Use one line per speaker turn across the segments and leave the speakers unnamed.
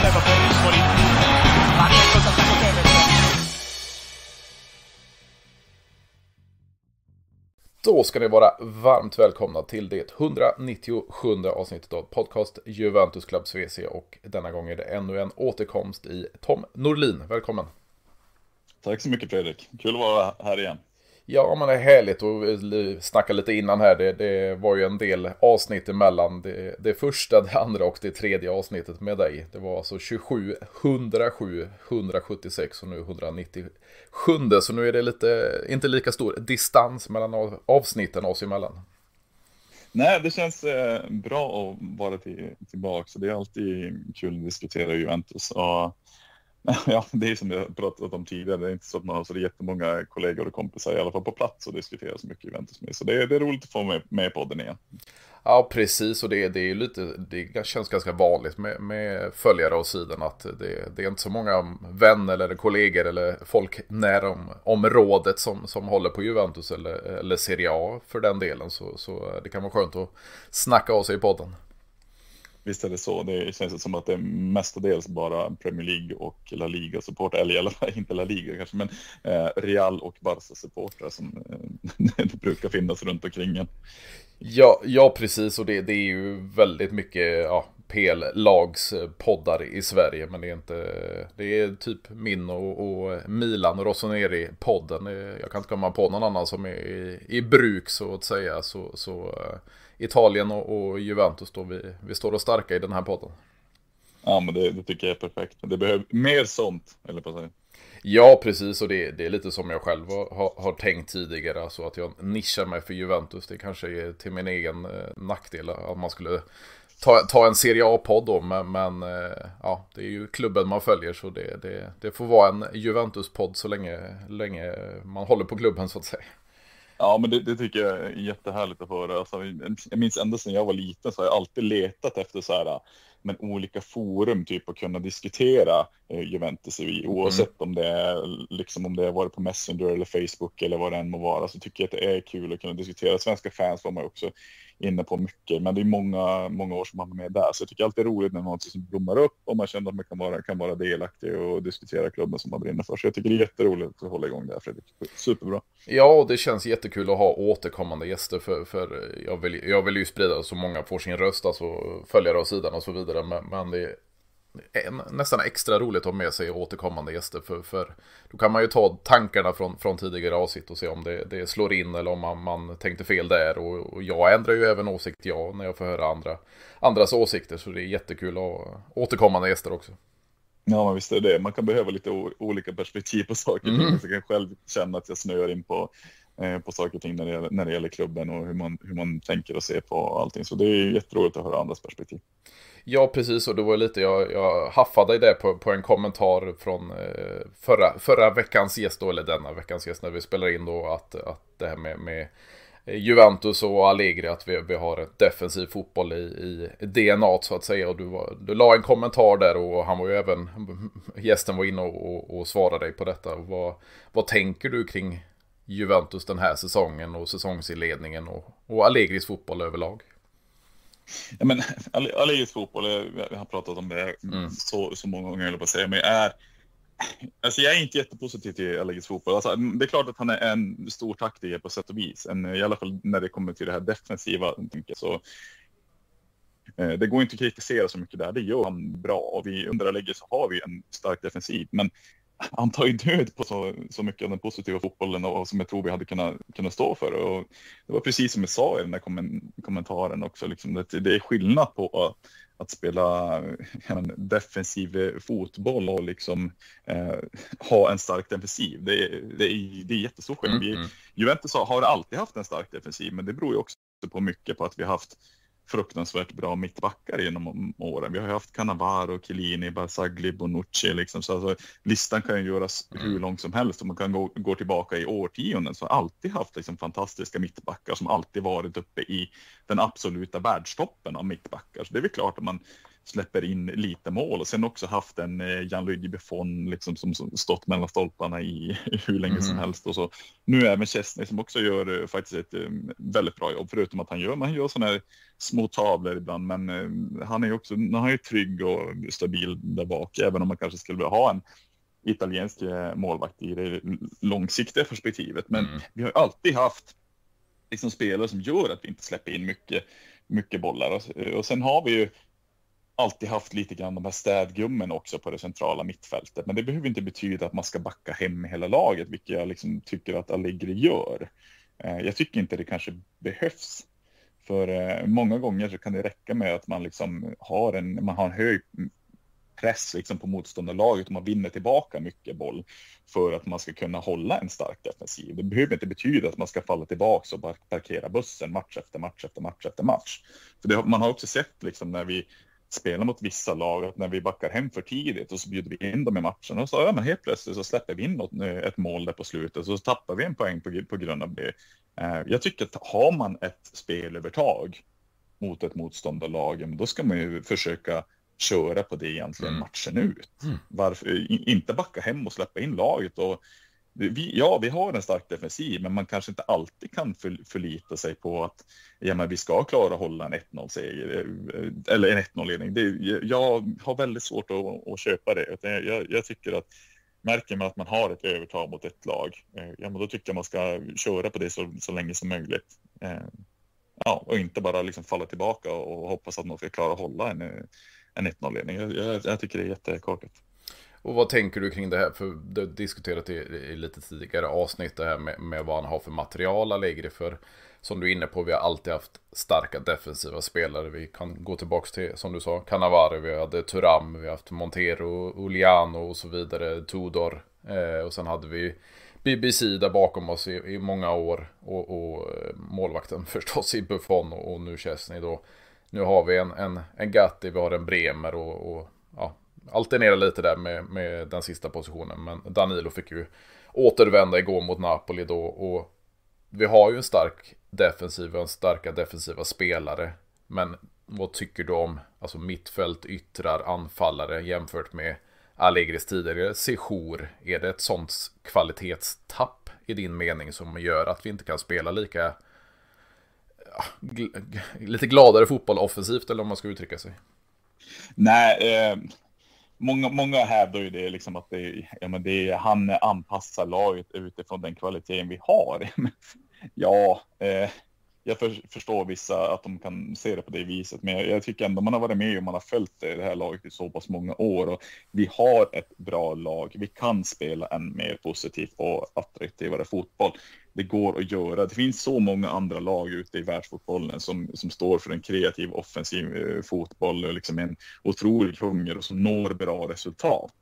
ferro per Empoli. Marca il contattacco Tevez.
Då ska ni vara varmt välkomna till det 197 avsnittet av podcast Juventus Club VC, och denna gång är det ännu en återkomst i Tom Norlin. Välkommen!
Tack så mycket Fredrik, kul att vara här igen.
Ja, men det är härligt att snacka lite innan här. Det var ju en del avsnitt emellan det första, det andra och det tredje avsnittet med dig. Det var alltså 27, 107, 176 och nu 197. Så nu är det inte lika stor distans mellan avsnitten oss emellan.
Nej, det känns bra att vara tillbaka. Så det är alltid kul att diskutera Juventus. Och ja, det är som jag pratat om tidigare. Det är inte så att man har så jättemånga kollegor och kompisar i alla fall på plats och diskuterar så mycket Juventus med. Så det är roligt att få med podden igen.
Ja, precis. Och det är lite, det känns ganska vanligt med följare av sidan att det är inte så många vänner eller kollegor eller folk nära området som håller på Juventus eller Serie A för den delen. Så det kan vara skönt att snacka av sig i podden.
Visst är det så. Det känns som att det är mestadels bara Premier League och La Liga-support, eller i alla fall inte La Liga kanske, men Real och Barca-supportrar som det brukar finnas runt omkring en.
Ja, precis. Och det är ju väldigt mycket PL-lags poddar i Sverige, men det är typ min och Milan och Rossoneri-podden. Jag kan inte komma på någon annan som är i bruk så att säga. Så Italien och Juventus då, vi står och starka i den här podden.
Ja, men det tycker jag är perfekt. Det behöver mer sånt, eller på att säga.
Ja, precis, och det är lite som jag själv har tänkt tidigare, alltså att jag nischar mig för Juventus. Det kanske är till min egen nackdel att man skulle ta en Serie A-podd då, men ja, det är ju klubben man följer, så det får vara en Juventus-podd så länge man håller på klubben så att säga.
Ja, men det tycker jag är jättehärligt att höra. Alltså, jag minns ända sedan jag var liten så har jag alltid letat efter så här, men olika forum typ att kunna diskutera Juventus i, oavsett om det har varit på Messenger eller Facebook eller vad det än må vara, så tycker jag att det är kul att kunna diskutera. Svenska fans var man också inne på mycket, men det är många år som man är med där, så jag tycker alltid det är roligt när något som blommar upp och man känner att man kan vara delaktig och diskutera klubben som man brinner för. Så jag tycker det är jätteroligt att hålla igång det här, Fredrik. Superbra.
Ja, och det känns jättekul att ha återkommande gäster för jag vill ju sprida så många får sin röst, alltså följare av sidan och så vidare, men det är nästan extra roligt att ha med sig återkommande gäster för då kan man ju ta tankarna från tidigare avsnitt och se om det slår in eller om man tänkte fel där, och jag ändrar ju även åsikt när jag får höra andras åsikter, så det är jättekul att ha återkommande gäster också.
Ja, men visst är det. Man kan behöva lite olika perspektiv på saker och ting. Så jag kan själv känna att jag snöar in på saker och ting när det gäller klubben och hur man tänker och ser på allting. Så det är jätteroligt att höra andras perspektiv. Ja,
precis, och det var lite, jag haffade det på en kommentar från förra veckans gäst då, eller denna veckans gäst när vi spelar in då, att det här med Juventus och Allegri, att vi har ett defensiv fotboll i DNA så att säga, och du la en kommentar där, och han var ju även, gästen var inne och svarade dig på detta. Vad tänker du kring Juventus den här säsongen och säsongsinledningen och Allegris fotboll överlag?
Ja, men Allegris fotboll, jag har pratat om det så många gånger, eller på att säga, men jag är inte jättepositiv till Allegris fotboll. Alltså, det är klart att han är en stor taktiker på sätt och vis, i alla fall när det kommer till det här defensiva. Så det går inte att kritisera så mycket där, det gör han bra, och vi under Allegri så har vi en stark defensiv, men han tar ju död på så mycket av den positiva fotbollen och som jag tror vi hade kunnat stå för. Och det var precis som jag sa i den där kommentaren också, liksom, det är skillnad på att spela defensiv fotboll och liksom ha en stark defensiv. Det är jättestor skillnad. Juventus har alltid haft en stark defensiv, men det beror ju också på mycket på att vi har haft fruktansvärt bra mittbackar genom åren. Vi har haft Cannavaro, Chiellini, Barzagli, Bonucci liksom. Så alltså, listan kan ju göras hur lång som helst, och man kan gå tillbaka i årtionden, så har alltid haft liksom fantastiska mittbackar som alltid varit uppe i den absoluta världstoppen av mittbackar. Så det är väl klart att man släpper in lite mål och sen också haft en Gianluigi Buffon liksom som stått mellan stolparna i hur länge som helst och så. Nu även Chesney som också gör faktiskt ett väldigt bra jobb, förutom att han gör sådana här små tavlor ibland, men han är trygg och stabil där bak, även om man kanske skulle vilja ha en italiensk målvakt i det långsiktiga perspektivet. Men vi har alltid haft liksom spelare som gör att vi inte släpper in mycket bollar. Och sen har vi ju alltid haft lite grann de här städgummen också på det centrala mittfältet. Men det behöver inte betyda att man ska backa hem hela laget, vilket jag liksom tycker att Allegri gör. Jag tycker inte det kanske behövs. För många gånger så kan det räcka med att man liksom har en hög press liksom på motståndarlaget och man vinner tillbaka mycket boll för att man ska kunna hålla en stark defensiv. Det behöver inte betyda att man ska falla tillbaka och parkera bussen match efter match. För man har också sett liksom när vi spelar mot vissa lag att när vi backar hem för tidigt och så bjuder vi in dem i matchen och så men helt plötsligt så släpper vi in ett mål där på slutet och så tappar vi en poäng på grund av det. Jag tycker att har man ett spelövertag mot ett motståndarlag, då ska man ju försöka köra på det egentligen matchen ut. Varför inte backa hem och släppa in laget? Och vi har en stark defensiv, men man kanske inte alltid kan förlita sig på att vi ska klara att hålla en 1-0-seger eller en 1-0-ledning. Jag har väldigt svårt att köpa det. Jag tycker att märker man att man har ett övertag mot ett lag, då tycker jag man ska köra på det så länge som möjligt. Och inte bara liksom falla tillbaka och hoppas att man ska klara att hålla en 1-0-ledning. Jag tycker det är jättekorkat.
Och vad tänker du kring det här? För du har diskuterat i lite tidigare avsnitt det här med vad han har för material Allegri. För som du är inne på, vi har alltid haft starka defensiva spelare. Vi kan gå tillbaka till, som du sa, Cannavaro, vi hade Thuram, vi har haft Montero, Uliano och så vidare, Tudor. Och sen hade vi BBC där bakom oss i många år. Och målvakten förstås i Buffon och nu Chesney då. Nu har vi en Gatti, vi har en Bremer och alternera lite där med den sista positionen. Men Danilo fick ju återvända igår mot Napoli då. Och vi har ju en stark defensiv och en starka defensiva spelare. Men vad tycker du om alltså mittfält, yttrar, anfallare jämfört med Allegris tidigare sejour? Är det ett sånt kvalitetstapp i din mening som gör att vi inte kan spela lika lite gladare fotboll offensivt, eller om man ska uttrycka sig?
Nej, många hävdar ju det liksom att han anpassar laget utifrån den kvaliteten vi har. Jag förstår vissa att de kan se det på det viset, men jag tycker ändå man har varit med och man har följt det här laget i så pass många år och vi har ett bra lag. Vi kan spela en mer positiv och attraktivare fotboll. Det går att göra. Det finns så många andra lag ute i världsfotbollen som står för en kreativ offensiv fotboll och liksom en otrolig hunger och som når bra resultat.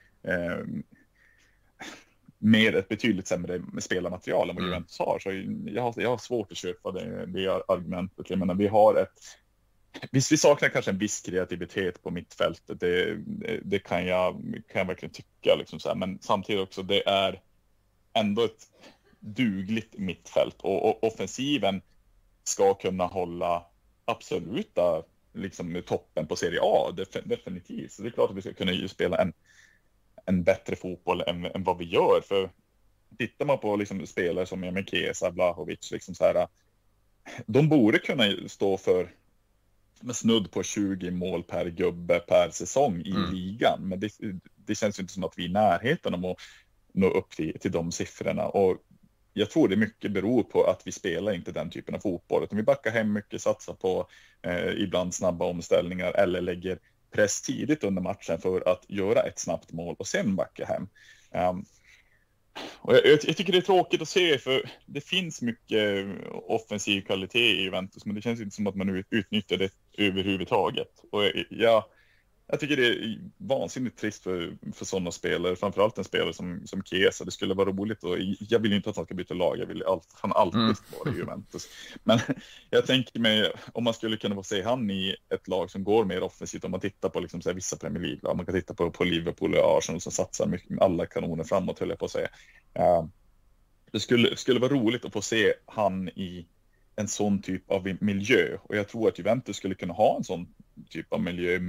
Med ett betydligt sämre spelarmaterial än vad Juventus har. Så jag har svårt att köpa det argumentet. Jag menar, vi saknar kanske en viss kreativitet på mittfältet. Det kan jag verkligen tycka. Liksom så här. Men samtidigt också, det är ändå ett dugligt mittfält. Och offensiven ska kunna hålla absoluta liksom, toppen på Serie A. Definitivt. Så det är klart att vi ska kunna spela en bättre fotboll än vad vi gör. För tittar man på liksom spelare som Emil Chiesa, Vlahovic, liksom så här, de borde kunna stå för med snudd på 20 mål per gubbe per säsong i ligan. Men det känns ju inte som att vi är i närheten om att nå upp till de siffrorna. Och jag tror det mycket beror på att vi spelar inte den typen av fotboll. Utan vi backar hem mycket, satsar på ibland snabba omställningar eller lägger press tidigt under matchen för att göra ett snabbt mål och sen backa hem. Och jag tycker det är tråkigt att se, för det finns mycket offensiv kvalitet i Juventus, men det känns inte som att man utnyttjar det överhuvudtaget. Och jag tycker det är vansinnigt trist för sådana spelare, framförallt en spelare som Chiesa. Det skulle vara roligt, och jag vill inte att han ska byta lag, jag vill han alltid vara i Juventus. Men jag tänker mig, om man skulle kunna få se han i ett lag som går mer offensivt, om man tittar på liksom så här, vissa Premier League, man kan titta på Liverpool och Arsenal som satsar mycket med alla kanoner framåt, höll jag på att säga. Det skulle vara roligt att få se han i en sån typ av miljö. Och jag tror att Juventus skulle kunna ha en sån typ av miljö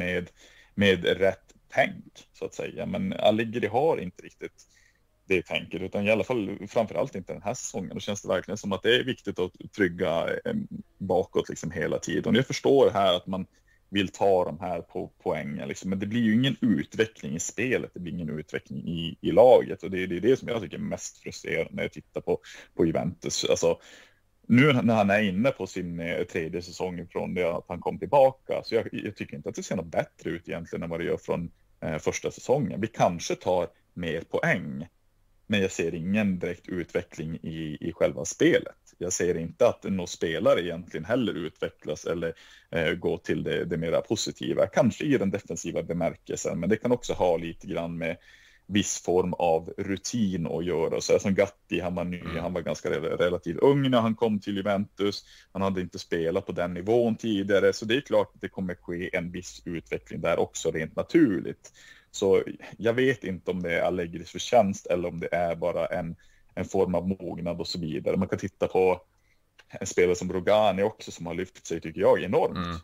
med rätt tänk, så att säga. Men Allegri har inte riktigt det tänket, utan i alla fall framförallt inte den här säsongen. Då känns det verkligen som att det är viktigt att trygga bakåt liksom hela tiden. Och jag förstår här att man vill ta de här på poängen liksom. Men det blir ju ingen utveckling i spelet, det blir ingen utveckling i laget, och det är det som jag tycker är mest frustrerande när jag tittar på Juventus. Alltså, nu när han är inne på sin tredje säsong från det att han kom tillbaka, så jag tycker inte att det ser något bättre ut egentligen än vad det gör från första säsongen. Vi kanske tar mer poäng, men jag ser ingen direkt utveckling i själva spelet. Jag ser inte att någon spelare egentligen heller utvecklas eller går till det mera positiva. Kanske i den defensiva bemärkelsen, men det kan också ha lite grann med viss form av rutin att göra. Så som Gatti, han var ny, han var ganska relativt ung när han kom till Juventus. Han hade inte spelat på den nivån tidigare, så det är klart att det kommer ske en viss utveckling där också rent naturligt. Så jag vet inte om det är Allegris förtjänst eller om det är bara en form av mognad och så vidare. Man kan titta på en spelare som Rogani också, som har lyft sig, tycker jag, enormt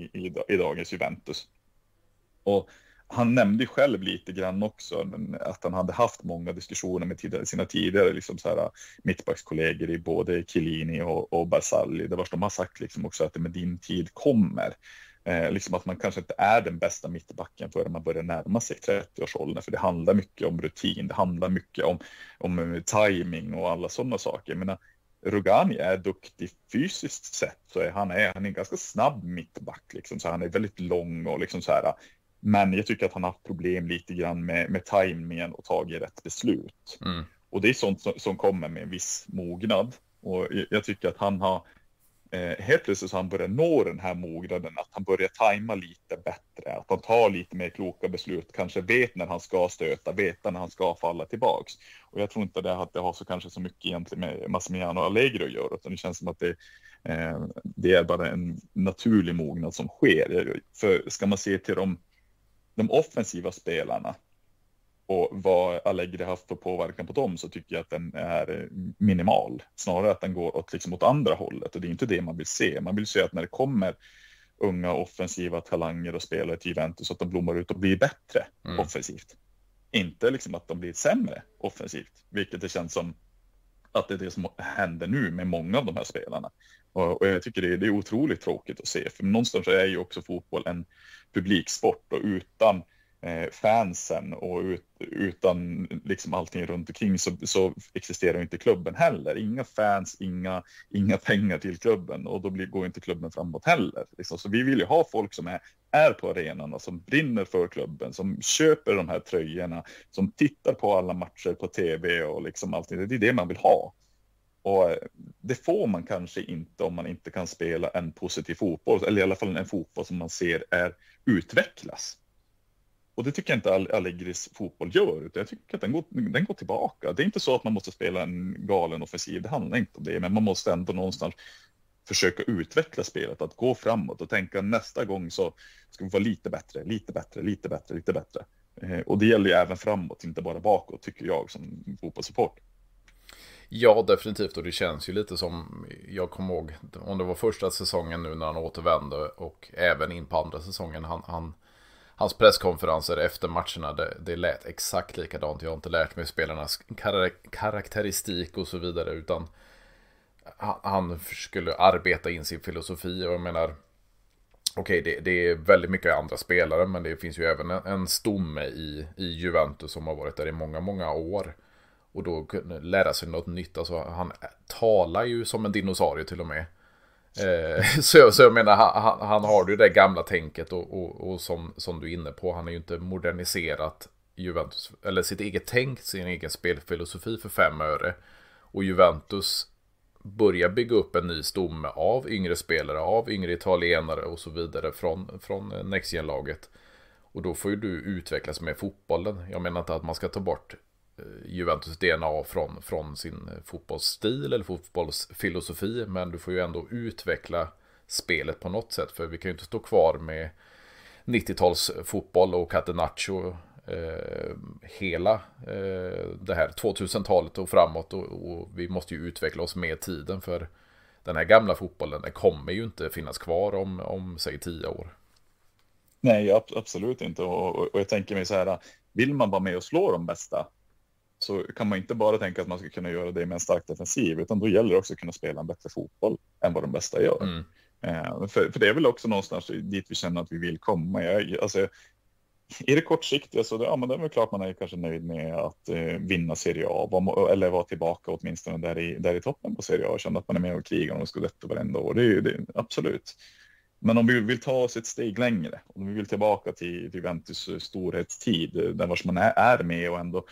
i dagens Juventus. Och han nämnde själv lite grann också att han hade haft många diskussioner med sina tidigare liksom så här, mittbackskollegor i både Chiellini och Barzagli. Det var som de har sagt liksom också, att det med din tid kommer. Liksom att man kanske inte är den bästa mittbacken förrän man börjar närma sig 30-årsåldern, för det handlar mycket om rutin, det handlar mycket om timing och alla sådana saker. Men Rogani är duktig fysiskt sett, så han är en ganska snabb mittback liksom, så han är väldigt lång och liksom så här. Men jag tycker att han har haft problem lite grann med timingen och tagit rätt beslut. Och det är sånt som kommer med en viss mognad, och jag tycker att han har helt plötsligt så han börjar nå den här mognaden, att han börjar tajma lite bättre, att han tar lite mer kloka beslut, kanske vet när han ska stöta, vet när han ska falla tillbaks. Och jag tror inte det har så kanske så mycket egentligen med Massimiliano Allegri att göra, utan det känns som att det är bara en naturlig mognad som sker. För ska man se till de offensiva spelarna och vad Allegri haft för påverkan på dem, så tycker jag att den är minimal. Snarare att den går åt andra hållet, och det är inte det man vill se. Man vill se att när det kommer unga offensiva talanger och spelare till Juventus, att de blommar ut och blir bättre offensivt. Inte liksom att de blir sämre offensivt, vilket det känns som att det är det som händer nu med många av de här spelarna. Och jag tycker det är otroligt tråkigt att se, för någonstans är ju också fotboll en publiksport, och utan fansen och utan liksom allting runt omkring så existerar inte klubben heller. Inga fans, inga pengar till klubben, och då går inte klubben framåt heller. Liksom. Så vi vill ju ha folk som är på arenan, som brinner för klubben, som köper de här tröjorna, som tittar på alla matcher på tv och liksom allting. Det är det man vill ha. Och det får man kanske inte om man inte kan spela en positiv fotboll, eller i alla fall en fotboll som man ser utvecklas. Och det tycker jag inte Allegris fotboll gör, utan jag tycker att den går tillbaka. Det är inte så att man måste spela en galen offensiv, det handlar inte om det, men man måste ändå någonstans försöka utveckla spelet, att gå framåt och tänka nästa gång så ska vi vara lite bättre. Och det gäller ju även framåt, inte bara bakåt, tycker jag som fotbollssupport.
Ja, definitivt, och det känns ju lite som, jag kommer ihåg om det var första säsongen nu när han återvände, och även in på andra säsongen, hans presskonferenser efter matcherna, det lät exakt likadant. Jag har inte lärt mig spelarnas karaktäristik och så vidare, utan han skulle arbeta in sin filosofi. Och jag menar, okej, det är väldigt mycket andra spelare, men det finns ju även en stomme i Juventus som har varit där i många, många år. Och då kunde lära sig något nytt. Alltså, han talar ju som en dinosaurie till och med. Så jag menar, han har ju det gamla tänket, och som du är inne på, han är ju inte moderniserat Juventus, eller sitt eget tänk, sin egen spelfilosofi för 5 öre. Och Juventus börjar bygga upp en ny stomme av yngre spelare, av yngre italienare och så vidare från Next Gen-laget. Och då får ju du utvecklas med fotbollen. Jag menar inte att man ska ta bort Juventus DNA från sin fotbollsstil eller fotbollsfilosofi, men du får ju ändå utveckla spelet på något sätt, för vi kan ju inte stå kvar med 90-tals fotboll och Catenaccio hela det här 2000-talet och framåt, och vi måste ju utveckla oss med tiden, för den här gamla fotbollen, den kommer ju inte finnas kvar om säg 10 år.
Nej, absolut inte. Och jag tänker mig så här, vill man vara med och slå de bästa, så kan man inte bara tänka att man ska kunna göra det med en stark defensiv, utan då gäller det också att kunna spela en bättre fotboll än vad de bästa gör. För det är väl också någonstans dit vi känner att vi vill komma. Alltså, i det kortsiktiga så ja, men det är väl klart man är kanske nöjd med att vinna Serie A, eller vara tillbaka åtminstone där i toppen på Serie A och känna att man är med och krigar om Scudetto varenda år. Det är absolut. Men om vi vill ta oss ett steg längre, om vi vill tillbaka till Juventus storhetstid, där vars man är med och ändå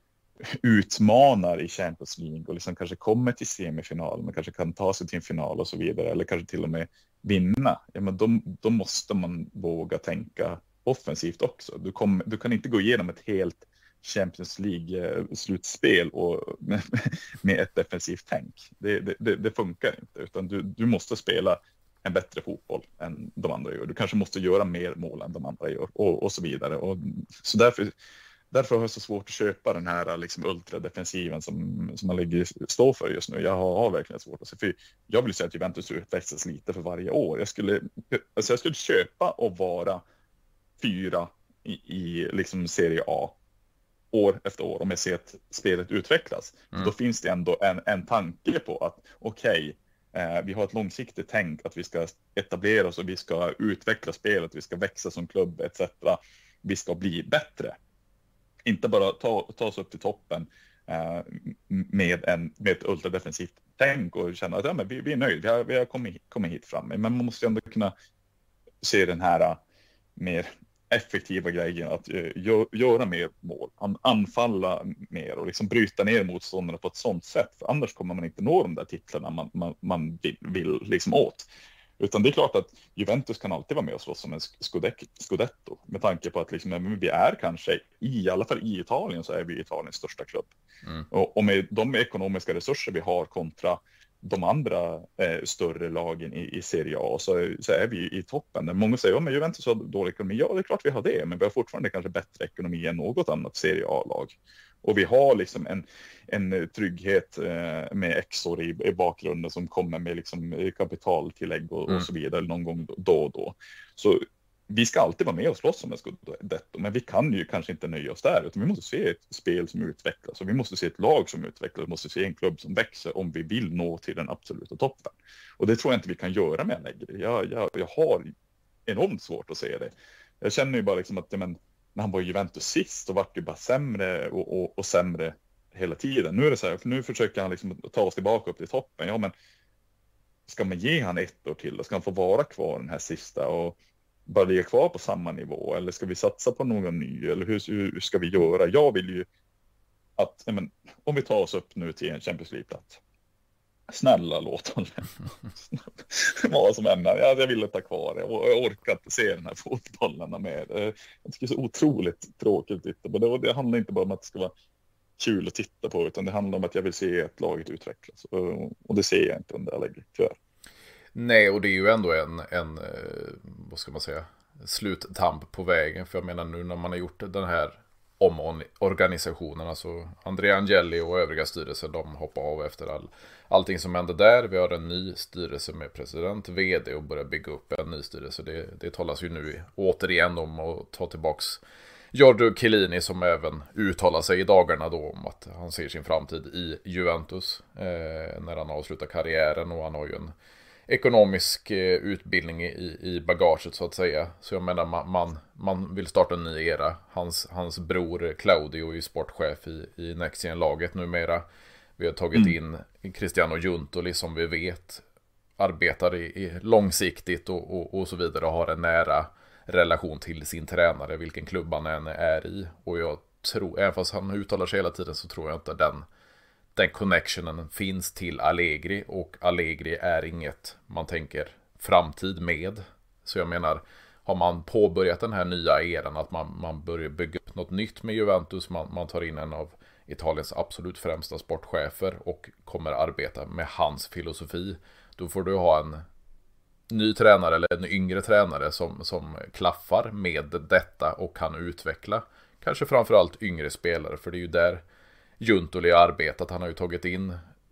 utmanar i Champions League och liksom kanske kommer till semifinal, men kanske kan ta sig till en final och så vidare, eller kanske till och med vinna, ja, men då måste man våga tänka offensivt också. Du kan inte gå igenom ett helt Champions League-slutspel och med ett defensivt tänk. Det funkar inte, utan du måste spela en bättre fotboll än de andra gör. Du kanske måste göra mer mål än de andra gör och så vidare. Och så därför har jag så svårt att köpa den här liksom ultradefensiven som man står för just nu. Jag har verkligen svårt att se. För jag vill säga att Juventus utvecklas lite för varje år. Jag skulle köpa och vara 4 i liksom Serie A år efter år om jag ser att spelet utvecklas. Då finns det ändå en tanke på att okej, vi har ett långsiktigt tänk att vi ska etablera oss och vi ska utveckla spelet, vi ska växa som klubb etc. Vi ska bli bättre. Inte bara ta oss upp till toppen med ett ultradefensivt tänk och känna att ja, men vi är nöjda, vi har kommit hit fram. Men man måste ändå kunna se den här mer effektiva grejen att göra mer mål, anfalla mer och liksom bryta ner motståndarna på ett sånt sätt. För annars kommer man inte nå de där titlarna man vill liksom åt. Utan det är klart att Juventus kan alltid vara med och slåss som en Scudetto. Med tanke på att liksom, vi är kanske, i alla fall i Italien så är vi Italiens största klubb. Och med de ekonomiska resurser vi har kontra de andra större lagen i Serie A så är vi i toppen. Många säger att Juventus har dålig ekonomi. Ja, det är klart vi har det, men vi har fortfarande kanske bättre ekonomi än något annat Serie A-lag. Och vi har liksom en trygghet med Exor i bakgrunden som kommer med liksom kapitaltillägg och så vidare någon gång då och då. Så vi ska alltid vara med och slåss om en Scudetto, men vi kan ju kanske inte nöja oss där, utan vi måste se ett spel som utvecklas och vi måste se ett lag som utvecklas, vi måste se en klubb som växer om vi vill nå till den absoluta toppen. Och det tror jag inte vi kan göra med Allegri. Jag har enormt svårt att se det. Jag känner ju bara liksom att när han var i Juventus sist så var det ju bara sämre och sämre hela tiden. Nu är det så här, för nu försöker han liksom ta oss tillbaka upp till toppen. Ja, men ska man ge han 1 år till? Ska han få vara kvar den här sista och bara ligga kvar på samma nivå? Eller ska vi satsa på någon ny? Eller hur ska vi göra? Jag vill ju att, om vi tar oss upp nu till en Champions League-plats. Snälla låt honom vad som händer. Jag vill ta kvar det och jag orkar inte se den här fotbollen med. Jag tycker det är så otroligt tråkigt att titta på det. Och det handlar inte bara om att det ska vara kul att titta på, utan det handlar om att jag vill se ett laget utvecklas. Och det ser jag inte under Allegri, tyvärr.
Nej, och det är ju ändå en vad ska man säga, sluttamp på vägen. För jag menar nu när man har gjort den här omorganisationen, alltså Andrea Agnelli och övriga styrelser, de hoppar av efter allting som hände där. Vi har en ny styrelse med president, vd och börjar bygga upp en ny styrelse. Det talas ju nu återigen om att ta tillbaks Giorgio Chiellini, som även uttalar sig i dagarna då om att han ser sin framtid i Juventus när han avslutar karriären, och han har ju en ekonomisk utbildning i bagaget så att säga. Så jag menar man vill starta en ny era. Hans bror Claudio är ju sportchef i Next Gen-laget numera. Vi har tagit in Cristiano Giuntoli som vi vet arbetar i långsiktigt och så vidare och har en nära relation till sin tränare, vilken klubb han än är i. Och jag tror, även fast han uttalar sig hela tiden, så tror jag inte den connectionen finns till Allegri, och Allegri är inget man tänker framtid med. Så jag menar, har man påbörjat den här nya eran att man börjar bygga upp något nytt med Juventus, man tar in en av Italiens absolut främsta sportchefer och kommer arbeta med hans filosofi, då får du ha en ny tränare eller en yngre tränare som klaffar med detta och kan utveckla kanske framförallt yngre spelare, för det är ju där Giuntoli har arbetat. Han har ju tagit in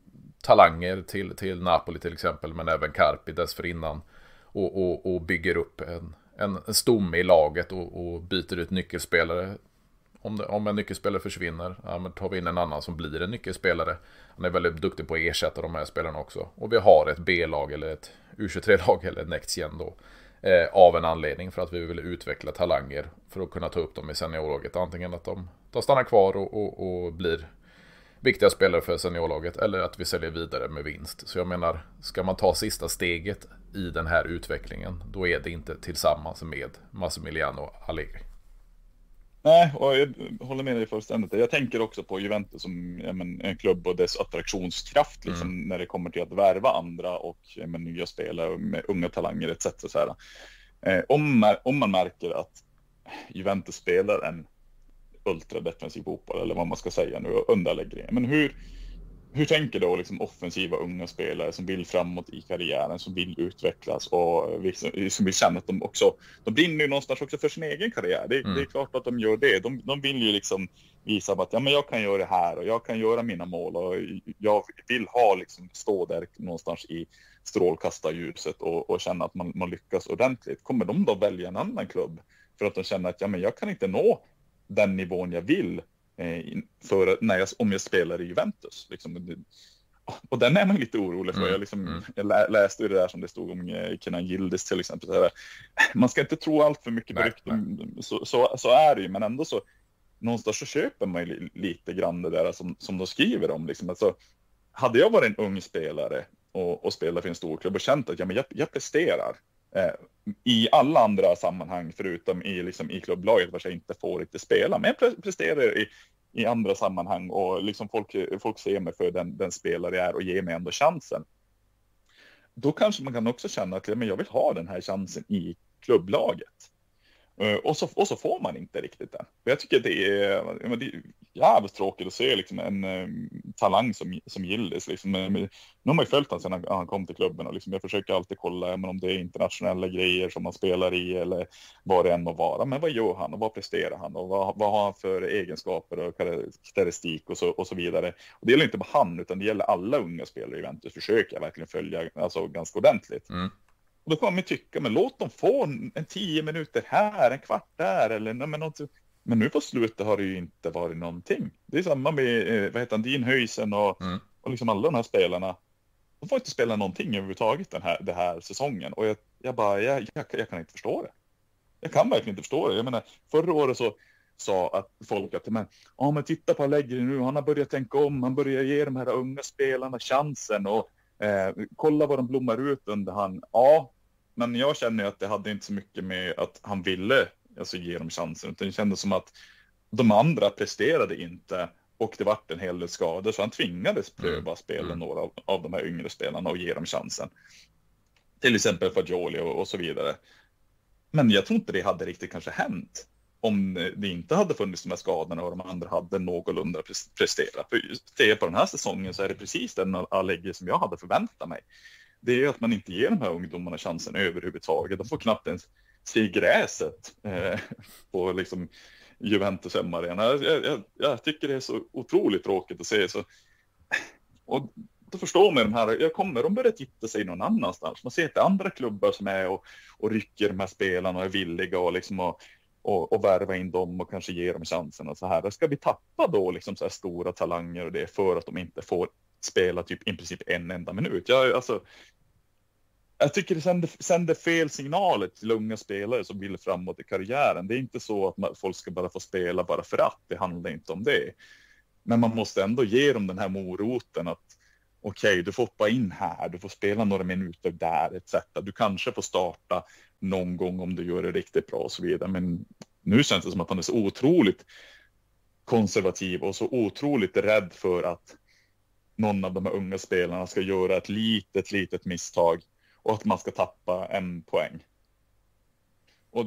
talanger till Napoli till exempel, men även Carpi dessförinnan. Och bygger upp en stomme i laget och byter ut nyckelspelare. Om en nyckelspelare försvinner, ja, men tar vi in en annan som blir en nyckelspelare. Han är väldigt duktig på att ersätta de här spelarna också. Och vi har ett B-lag eller ett U23-lag eller ett Next Gen då. Av en anledning, för att vi vill utveckla talanger för att kunna ta upp dem i seniorlaget. Antingen att de stannar kvar och blir viktiga spelare för seniorlaget, eller att vi säljer vidare med vinst. Så jag menar, ska man ta sista steget i den här utvecklingen, då är det inte tillsammans med Massimiliano Allegri.
Nej, och jag håller med dig fullständigt. Jag tänker också på Juventus som en klubb och dess attraktionskraft liksom, när det kommer till att värva andra och nya spelare med unga talanger etc. Så här. Om man märker att Juventus spelar en ultradefensiv fotboll, eller vad man ska säga nu, under Allegri. Men hur tänker då liksom offensiva unga spelare som vill framåt i karriären, som vill utvecklas och som vill känna att de brinner ju någonstans också för sin egen karriär. Det är klart att de gör det. De vill ju liksom visa att men jag kan göra det här och jag kan göra mina mål och jag vill stå där någonstans i strålkastarljuset och känna att man lyckas ordentligt. Kommer de då välja en annan klubb för att de känner att jag kan inte nå den nivån jag vill om jag spelar i Juventus liksom. Och den är man lite orolig för. Jag läste det där som det stod om Kenan Yildiz till exempel. Man ska inte tro allt för mycket på rykten. Så är det ju, men ändå så någonstans så köper man ju lite grann det där som de skriver om liksom. Alltså, hade jag varit en ung spelare och spelat för en stor klubb och känt att jag presterar i alla andra sammanhang förutom i klubblaget vars jag inte får riktigt spela, men jag presterar i andra sammanhang och liksom folk ser mig för den spelare jag är och ger mig ändå chansen. Då kanske man kan också känna att jag vill ha den här chansen i klubblaget. Och så får man inte riktigt den. Jag tycker det är jävligt tråkigt att se liksom en talang som Yildiz. Liksom. Nu har man ju följt honom sedan han kom till klubben och liksom, jag försöker alltid kolla om det är internationella grejer som man spelar i eller vad det än må vara. Men vad gör han och vad presterar han och vad har han för egenskaper och karaktäristik och så vidare. Och det gäller inte bara han utan det gäller alla unga spelare i Juventus. Försöker jag verkligen följa ganska ordentligt. Och då kan man tycka, men låt dem få en 10 minuter här, en kvart där eller något. Men nu på slutet har det ju inte varit någonting. Det är samma med Dean Huijsen och liksom alla de här spelarna. De får inte spela någonting överhuvudtaget den här säsongen. Och jag kan inte förstå det. Jag kan verkligen inte förstå det. Jag menar, förra året så sa att folk att men titta på Allegri nu, han har börjat tänka om, han börjar ge de här unga spelarna chansen och kolla vad de blommar ut under han. Ja, men jag känner att det hade inte så mycket med att han ville ge dem chansen, utan det kändes som att de andra presterade inte och det vart en hel del skador, så han tvingades pröva spela några av de här yngre spelarna och ge dem chansen. Till exempel Fagioli och så vidare. Men jag tror inte det hade riktigt kanske hänt om det inte hade funnits de här skadorna och de andra hade någorlunda presterat. För på den här säsongen så är det precis den Allegri som jag hade förväntat mig. Det är att man inte ger de här ungdomarna chansen överhuvudtaget. De får knappt ens se gräset på liksom Juventus hemmaarena. Jag tycker det är så otroligt tråkigt att se. Och då förstår man de här, de börjar titta sig någon annanstans. Man ser att det är andra klubbar som är och rycker de här spelarna och är villiga och liksom och värva in dem och kanske ge dem chansen och så här. Ska vi tappa då liksom så här stora talanger och det för att de inte får spela typ i princip en enda minut? Jag tycker det sänder fel signaler till unga spelare som vill framåt i karriären. Det är inte så att folk ska bara få spela bara för att. Det handlar inte om det. Men man måste ändå ge dem den här moroten att okej, du får hoppa in här, du får spela några minuter där etc. Du kanske får starta någon gång om du gör det riktigt bra och så vidare. Men nu känns det som att han är så otroligt konservativ och så otroligt rädd för att någon av de här unga spelarna ska göra ett litet misstag och att man ska tappa en poäng. Och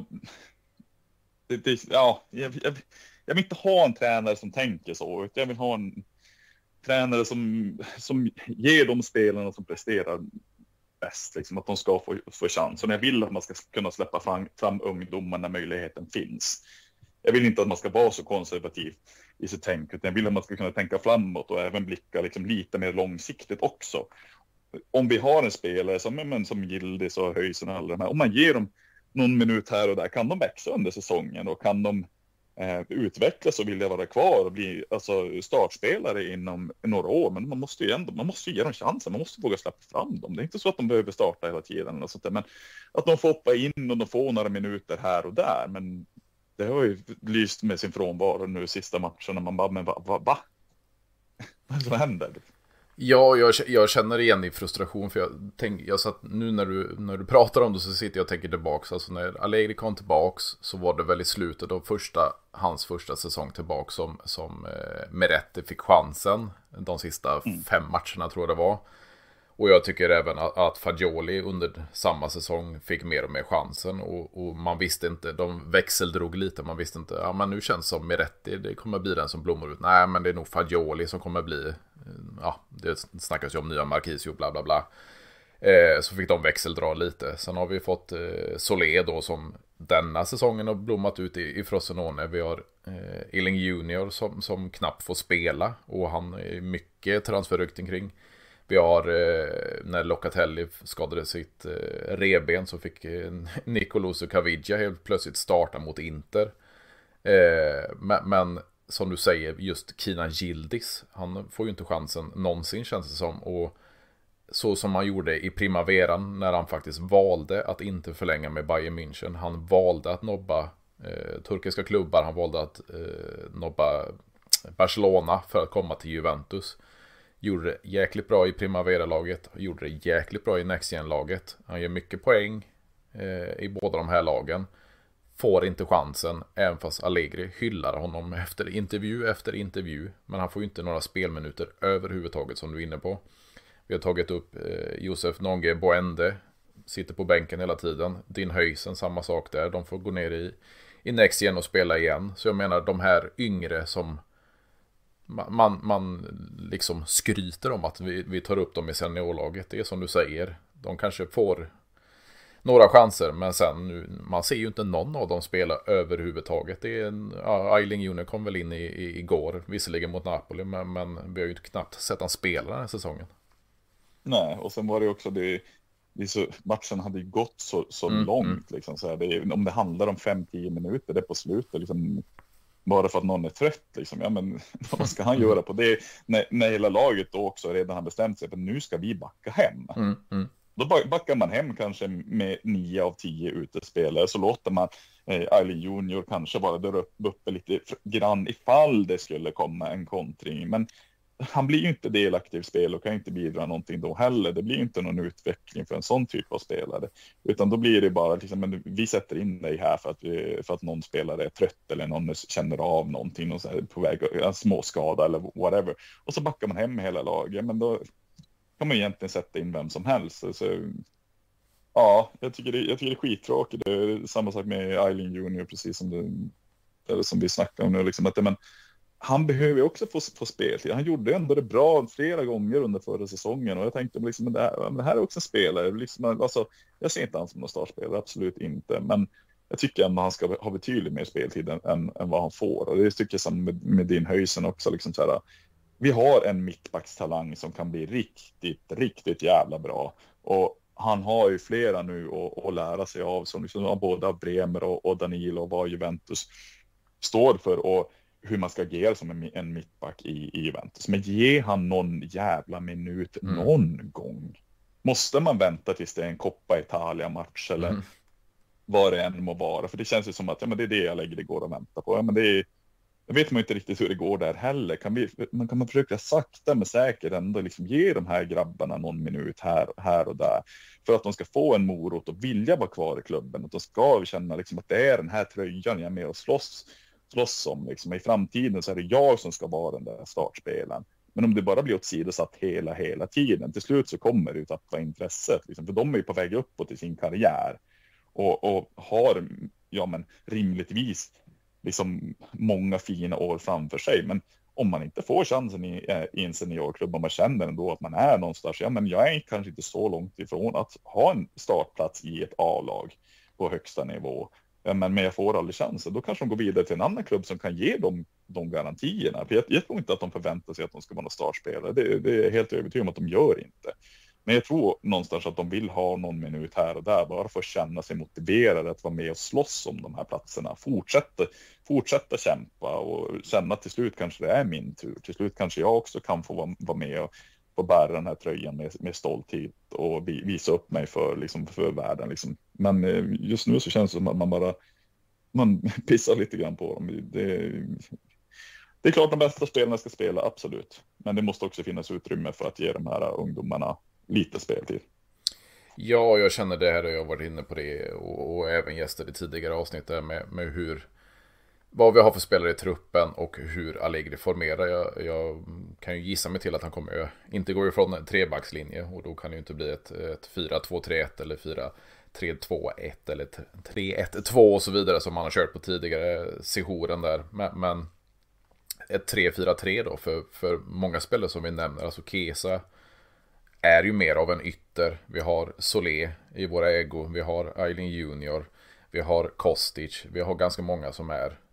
jag vill inte ha en tränare som tänker så, utan jag vill ha en tränare som ger de spelarna som presterar bäst, liksom, att de ska få chans. Och jag vill att man ska kunna släppa fram ungdomar när möjligheten finns. jag vill inte att man ska vara så konservativ i sitt tänk, utan jag vill att man ska kunna tänka framåt och även blicka liksom lite mer långsiktigt också. Om vi har en spelare som Gildis och Höjsen och alla de här, om man ger dem någon minut här och där, kan de växa under säsongen och kan de utvecklas och vilja vara kvar och bli alltså, startspelare inom några år. Men man måste ju ge dem chansen, man måste våga släppa fram dem. Det är inte så att de behöver starta hela tiden eller sånt där, men att de får hoppa in och de får några minuter här och där. Men det har ju lyst med sin frånvaro nu sista matchen, man bara, men va? Vad är det som händer?
Ja, jag känner igen i frustration, för jag satt nu när du pratar om det, så sitter jag och tänker tillbaks. Alltså när Allegri kom tillbaks, så var det väl i slutet av hans första säsong tillbaks som Meretti fick chansen de sista 5 matcherna, tror jag det var. Och jag tycker även att Fagioli under samma säsong fick mer och mer chansen. Och man visste inte, de växeldrog lite. Man visste inte, ja men nu känns som Meretti, det kommer bli den som blommar ut. Nej, men det är nog Fagioli som kommer bli, ja, det snackas ju om nya Marquisio, bla bla bla. Så fick de växeldra lite. Sen har vi fått Solé då, som denna säsongen har blommat ut i Frosinone. Vi har Illing Junior som knappt får spela, och han är mycket transferrykten kring. Vi har, när Locatelli skadade sitt reben, så fick Nicolo Caviglia helt plötsligt starta mot Inter. Men som du säger, just Kenan Yildiz, han får ju inte chansen någonsin, känns det som. Och så som han gjorde i primaveran, när han faktiskt valde att inte förlänga med Bayern München. Han valde att nobba turkiska klubbar, han valde att nobba Barcelona för att komma till Juventus. Gjorde det jäkligt bra i Primavera-laget, gjorde det jäkligt bra i Next Gen-laget. Han gör mycket poäng i båda de här lagen. Får inte chansen, även fast Allegri hyllar honom efter intervju. Men han får ju inte några spelminuter överhuvudtaget, som du är inne på. Vi har tagit upp Josef Nonge Boende, sitter på bänken hela tiden. Din Höjsen, samma sak där. De får gå ner i Next Gen och spela igen. Så jag menar, de här yngre som man liksom skryter om att vi tar upp dem i seniorlaget. Det är som du säger, de kanske får några chanser, men sen nu, man ser ju inte någon av dem spela överhuvudtaget. Det är Eiling Junior kom väl in igår, visserligen mot Napoli, men vi har ju knappt sett han spela den här säsongen.
Nej, och sen var det också matchen hade ju gått så långt liksom, så här, om det handlar om 5-10 minuter det på slutet liksom, bara för att någon är trött liksom, ja men vad ska han göra på det när hela laget då också redan har bestämt sig för nu ska vi backa hem. Då backar man hem kanske med 9 av 10 utespelare, så låter man Eiling Junior kanske vara där uppe lite grann ifall det skulle komma en kontring, men han blir ju inte delaktiv spel och kan inte bidra någonting då heller. Det blir inte någon utveckling för en sån typ av spelare, utan då blir det bara liksom, men vi sätter in dig här för att någon spelare är trött eller någon känner av någonting och så här, på väg en småskada eller whatever, och så backar man hem hela laget. Men då kan man egentligen sätta in vem som helst. Så, ja, jag tycker det är skittråkigt. Det är samma sak med Eiling Junior, precis som vi snackade om nu liksom, att men han behöver också få speltid. Han gjorde ändå det bra flera gånger under förra säsongen, och jag tänkte liksom, men det här är också en spelare liksom, alltså, jag ser inte han som någon startspelare, absolut inte, men jag tycker ändå han ska ha betydligt mer speltid än vad han får. Och det tycker jag som med din Höjsen också liksom, så här, vi har en mittbackstalang som kan bli riktigt jävla bra, och han har ju flera nu att lära sig av, som liksom, både av Bremer och Danilo, och vad Juventus står för och hur man ska agera som en mittback i Juventus. Men ge han någon jävla minut någon gång. Måste man vänta tills det är en Coppa Italia-match eller vad det än må vara? För det känns ju som att men det är det jag lägger igår och väntar på. Men jag vet man inte riktigt hur det går där heller. Kan man försöka sakta men säkert ändå liksom ge de här grabbarna någon minut här och där, för att de ska få en morot och vilja vara kvar i klubben. Att de ska känna liksom att det är den här tröjan jag är med och slåss om. Liksom. I framtiden så är det jag som ska vara den där startspelaren. Men om det bara blir åsidosatt hela tiden, till slut så kommer det att tappa intresset. Liksom. För de är ju på väg uppåt i sin karriär. Och har rimligtvis liksom många fina år framför sig. Men om man inte får chansen i en seniorklubb, och man känner ändå att man är någonstans, men jag är kanske inte så långt ifrån att ha en startplats i ett A-lag på högsta nivå. men jag får aldrig chansen. Då kanske de går vidare till en annan klubb som kan ge dem de garantierna. För jag tror inte att de förväntar sig att de ska vara någon startspelare. Det är helt övertygad om att de gör inte. Men jag tror någonstans att de vill ha någon minut här och där bara för att känna sig motiverade att vara med och slåss om de här platserna. Fortsätta kämpa och känna att till slut kanske det är min tur. Till slut kanske jag också kan få vara med och få bära den här tröjan med stolthet och visa upp mig för världen. Liksom. Men just nu så känns det som att man pissar lite grann på dem. Det är klart de bästa spelarna ska spela, absolut. Men det måste också finnas utrymme för att ge de här ungdomarna lite speltid.
Ja, jag känner det här och jag har varit inne på det och även gäster i tidigare avsnitt där med vad vi har för spelare i truppen och hur Allegri formerar. Jag kan ju gissa mig till att han kommer inte gå ifrån en trebackslinje och då kan det ju inte bli ett 4-2-3-1 eller 4-3-2-1 eller 3-1-2 och så vidare som man har kört på tidigare sessionen där. Men ett 3-4-3 då för många spelare som vi nämner, alltså Kesa är ju mer av en ytter. Vi har Solé i våra ägor, vi har Ayling Junior, vi har Kostic, vi har ganska många som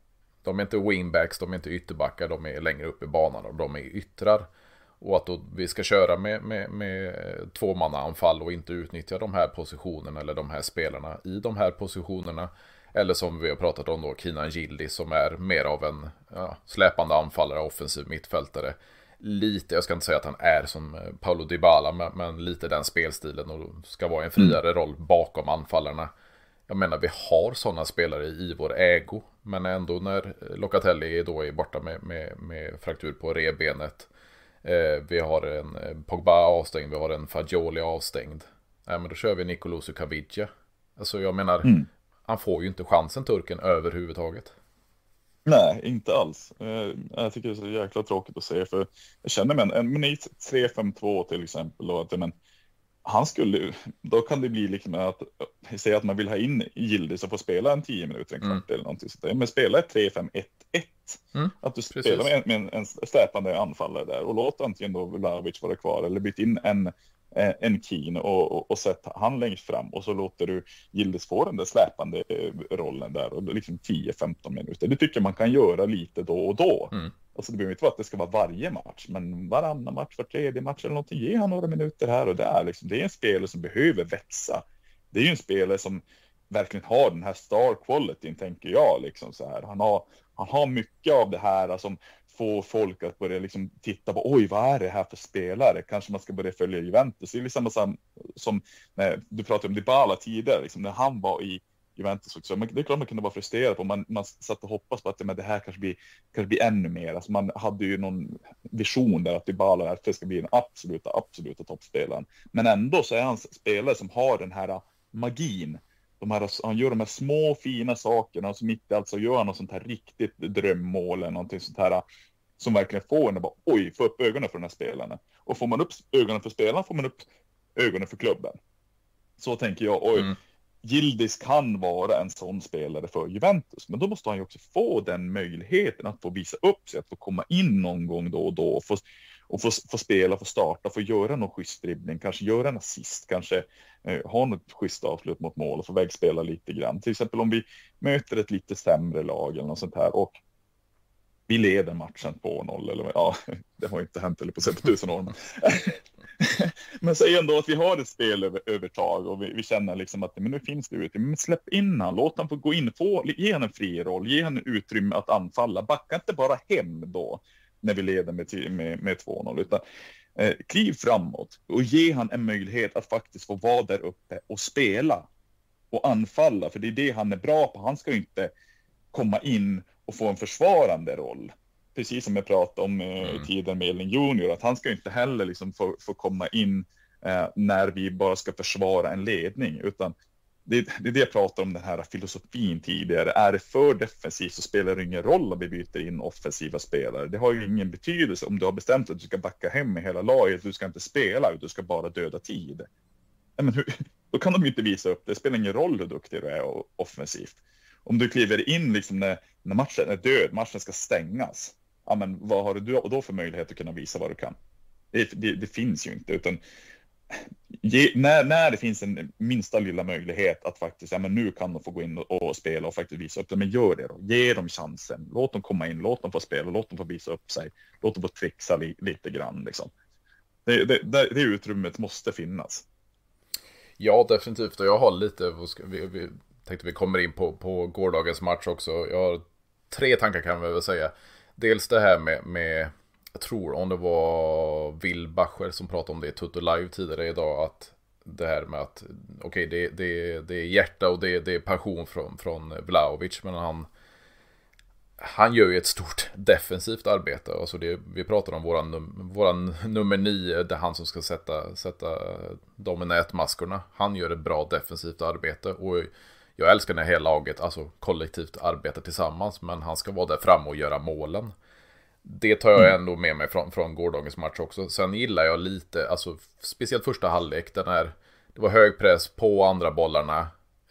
de är inte wingbacks, de är inte ytterbackar, de är längre upp i banan och de är yttrar. Och att då vi ska köra med tvåmannaanfall och inte utnyttja de här positionerna eller de här spelarna i de här positionerna. Eller som vi har pratat om då, Kenan Yildiz som är mer av en släpande anfallare, offensiv mittfältare. Lite, jag ska inte säga att han är som Paulo Dybala, men lite den spelstilen och ska vara en friare roll bakom anfallarna. Jag menar, vi har sådana spelare i vår ägo, men ändå när Locatelli då är borta med fraktur på revbenet, vi har en Pogba avstängd, vi har en Fagioli avstängd. Men då kör vi Nicolo Sukavidja. Alltså jag menar, han får ju inte chansen, turken, överhuvudtaget.
Nej, inte alls. Jag tycker det är så jäkla tråkigt att se, för jag känner mig en i 3-5-2 till exempel och att han skulle, då kan det bli liksom att säga att man vill ha in Yildiz och få spela en 10 minuter, en kvart eller någonting sådär. Men spela ett 3-5-1-1. Att du spelar med en släpande anfallare där och låt antingen då Vlahovic vara kvar eller byta in en Keane och sätta han längst fram och så låter du Yildiz få den där släpande rollen där och liksom 10-15 minuter. Det tycker man kan göra lite då och då. Alltså det behöver inte vara att det ska vara varje match, men varannan match, var tredje match eller någonting, ge han några minuter här och där. Liksom. Det är en spelare som behöver växa. Det är ju en spelare som verkligen har den här star quality, tänker jag. Liksom så här. Han har mycket av det här som får folk att börja liksom titta på, oj, vad är det här för spelare? Kanske man ska börja följa Juventus. Det är liksom som när du pratade om Dybala tidigare, liksom, när han var i Juventus också. Men det är klart man kunde vara frustrerad på. Man satt och hoppas på att det här kanske blir ännu mer. Alltså man hade ju någon vision där att Dybala ska bli den absoluta toppspelaren. Men ändå så är han spelare som har den här magin. Han gör de här små fina sakerna och så mitt i allt så gör han något sånt här riktigt drömmål eller någonting sånt här som verkligen får en att bara, få upp ögonen för den här spelaren. Och får man upp ögonen för spelaren får man upp ögonen för klubben. Så tänker jag, Yildiz kan vara en sån spelare för Juventus, men då måste han ju också få den möjligheten att få visa upp sig, att få komma in någon gång då och då och få spela, få starta, få göra någon schysst dribbling, kanske göra en assist, kanske ha något schysst avslut mot mål och få vägspela lite grann. Till exempel om vi möter ett lite sämre lag eller något sånt här och vi leder matchen 2-0 eller det har inte hänt eller på 1000 år. Men säg ändå att vi har ett spelövertag och vi känner liksom att men nu finns det ute. Men släpp in han, låt han få gå in, ge han en fri roll, ge han utrymme att anfalla. Backa inte bara hem då när vi leder med 2-0 utan kliv framåt och ge han en möjlighet att faktiskt få vara där uppe och spela och anfalla. För det är det han är bra på. Han ska ju inte komma in och få en försvarande roll. Precis som jag pratade om tiden med Ayling Junior, att han ska inte heller liksom få komma in när vi bara ska försvara en ledning, utan det är det jag pratar om, den här filosofin tidigare. Är det för defensivt så spelar det ingen roll om vi byter in offensiva spelare. Det har ju ingen betydelse om du har bestämt att du ska backa hem med hela laget, du ska inte spela, du ska bara döda tid. Men då kan de ju inte visa upp, det spelar ingen roll hur duktig du är offensivt. Om du kliver in liksom när matchen är död, matchen ska stängas. Ja, men vad har du då för möjlighet att kunna visa vad du kan? Det finns ju inte, utan när det finns en minsta lilla möjlighet att faktiskt, ja, men nu kan de få gå in och spela och faktiskt visa upp det, men gör det då. Ge dem chansen. Låt dem komma in, låt dem få spela, låt dem få visa upp sig. Låt dem få trixa lite grann liksom. Det utrymmet måste finnas.
Ja, definitivt. Och jag har lite, vi tänkte vi kommer in på gårdagens match också. Jag har 3 tankar kan vi väl säga. Dels det här med jag tror om det var Will Bacher som pratade om det i Tutto Live tidigare idag, att det här med att okej, det är hjärta och det är passion från Vlahovic, men han gör ju ett stort defensivt arbete. Alltså vi pratar om våran nummer 9, det är han som ska sätta de i nätmaskorna. Han gör ett bra defensivt arbete, och jag älskar när hela laget, alltså kollektivt, arbetar tillsammans, men han ska vara där framme och göra målen. Det tar jag ändå med mig från gårdagens match också. Sen gillar jag lite, alltså speciellt första halvlek, det var hög press på andra bollarna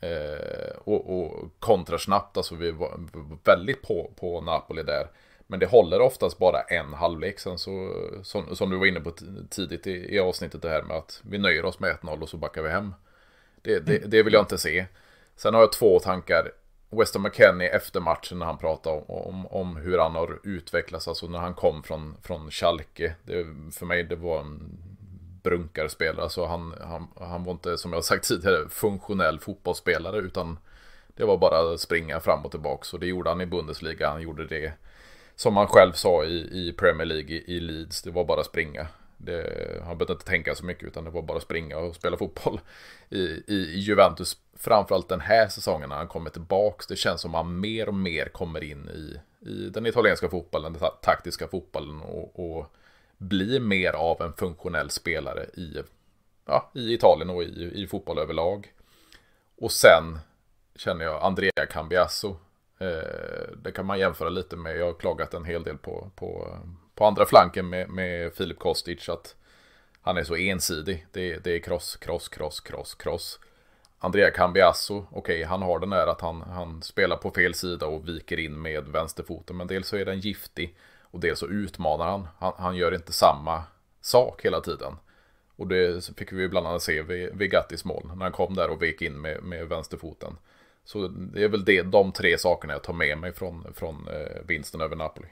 och kontra snabbt. Alltså vi var väldigt på Napoli där. Men det håller oftast bara en halvlek. Sen så, som du var inne på tidigt i avsnittet, det här med att vi nöjer oss med 1-0 och så backar vi hem. Det vill jag inte se. Sen har jag 2 tankar. Weston McKennie efter matchen, när han pratade om hur han har utvecklats, alltså när han kom från Schalke, för mig det var en brunkarspelare, alltså han var inte, som jag har sagt tidigare, funktionell fotbollsspelare, utan det var bara springa fram och tillbaka, så det gjorde han i Bundesliga, han gjorde det som han själv sa i Premier League i Leeds, det var bara springa. Han behövde inte tänka så mycket, utan det var bara springa och spela fotboll. I Juventus, framförallt den här säsongen när han kommer tillbaks, det känns som han mer och mer kommer in i den italienska fotbollen, den taktiska fotbollen, och blir mer av en funktionell spelare i Italien och i fotboll överlag. Och sen känner jag Andrea Cambiasso, det kan man jämföra lite med, jag har klagat en hel del på andra flanken med Filip Kostic, att han är så ensidig. Det är cross. Andrea Cambiasso, okej, han har den där att han spelar på fel sida och viker in med vänsterfoten, men dels så är den giftig och dels så utmanar han gör inte samma sak hela tiden. Och det fick vi bland annat se vid Gattis mål, när han kom där och vek in med vänsterfoten. Så det är väl de 3 sakerna jag tar med mig från vinsten över Napoli.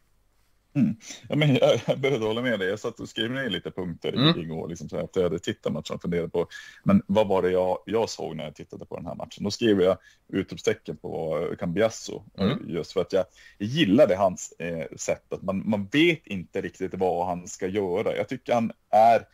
Ja, men jag började hålla med dig. Jag satt och skrev ner lite punkter igår, liksom, så att jag hade tittat matchen och funderade på, men vad var det jag såg när jag tittade på den här matchen? Då skrev jag utropstecken på Cambiasso, just för att jag gillade hans sätt, att man vet inte riktigt vad han ska göra. Jag tycker han är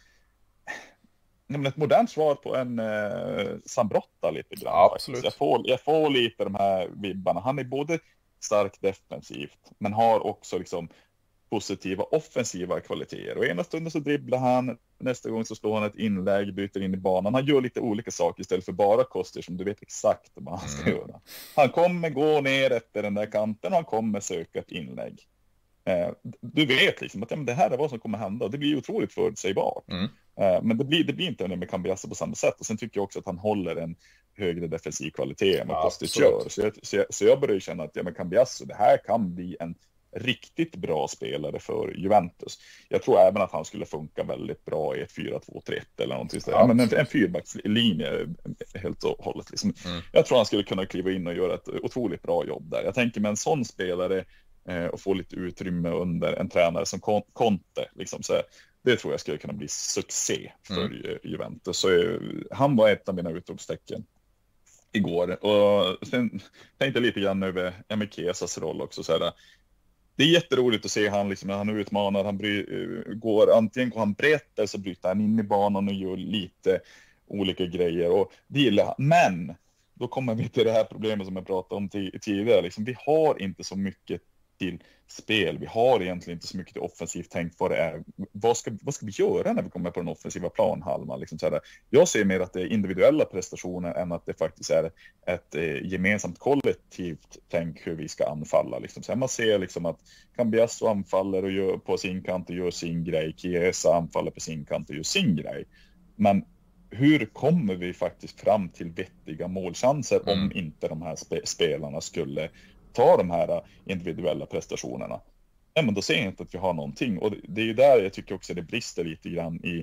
ett modernt svar på en Zambrotta lite grann.
Ja, absolut.
Jag får lite de här vibbarna. Han är både starkt defensivt, men har också liksom positiva offensiva kvaliteter. Och ena stunden så dribblar han, nästa gång så slår han ett inlägg, byter in i banan. Han gör lite olika saker istället för bara Kostic som du vet exakt vad han ska göra. Han kommer gå ner efter den där kanten och han kommer söka ett inlägg. Du vet liksom att det här är vad som kommer hända, och det blir otroligt förutsägbart. Men det blir inte med Cambiasso på samma sätt. Och sen tycker jag också att han håller en högre defensiv kvalitet än vad Kostic gör. Så jag börjar känna att Cambiasso, det här kan bli en riktigt bra spelare för Juventus. Jag tror även att han skulle funka väldigt bra i ett 4-2-3-1 eller någonting sådär. Men en fyrbackslinje helt och hållet liksom. Jag tror han skulle kunna kliva in och göra ett otroligt bra jobb där. Jag tänker med en sån spelare och få lite utrymme under en tränare som Conte liksom, så det tror jag skulle kunna bli succé för Juventus. Så han var ett av mina utropstecken igår. Och sen tänkte jag lite grann över Emre Kesas roll också så här. Det är jätteroligt att se han liksom, han är utmanad, antingen går han brett eller så bryter han in i banan och gör lite olika grejer, och det gillar han. Men då kommer vi till det här problemet som jag pratade om tidigare, liksom, vi har inte så mycket till spel, vi har egentligen inte så mycket till offensivt tänkt vad det är. Vad ska vi göra när vi kommer på den offensiva planhalvan? Liksom så här. Jag ser mer att det är individuella prestationer än att det faktiskt är ett gemensamt kollektivt tänk hur vi ska anfalla. Liksom. Så här, man ser liksom att Cambiasso anfaller och gör på sin kant och gör sin grej. Chiesa anfaller på sin kant och gör sin grej. Men hur kommer vi faktiskt fram till vettiga målchanser om inte de här spelarna skulle ta de här individuella prestationerna? Ja, men då ser jag inte att vi har någonting. Och det är ju där jag tycker också det brister lite grann i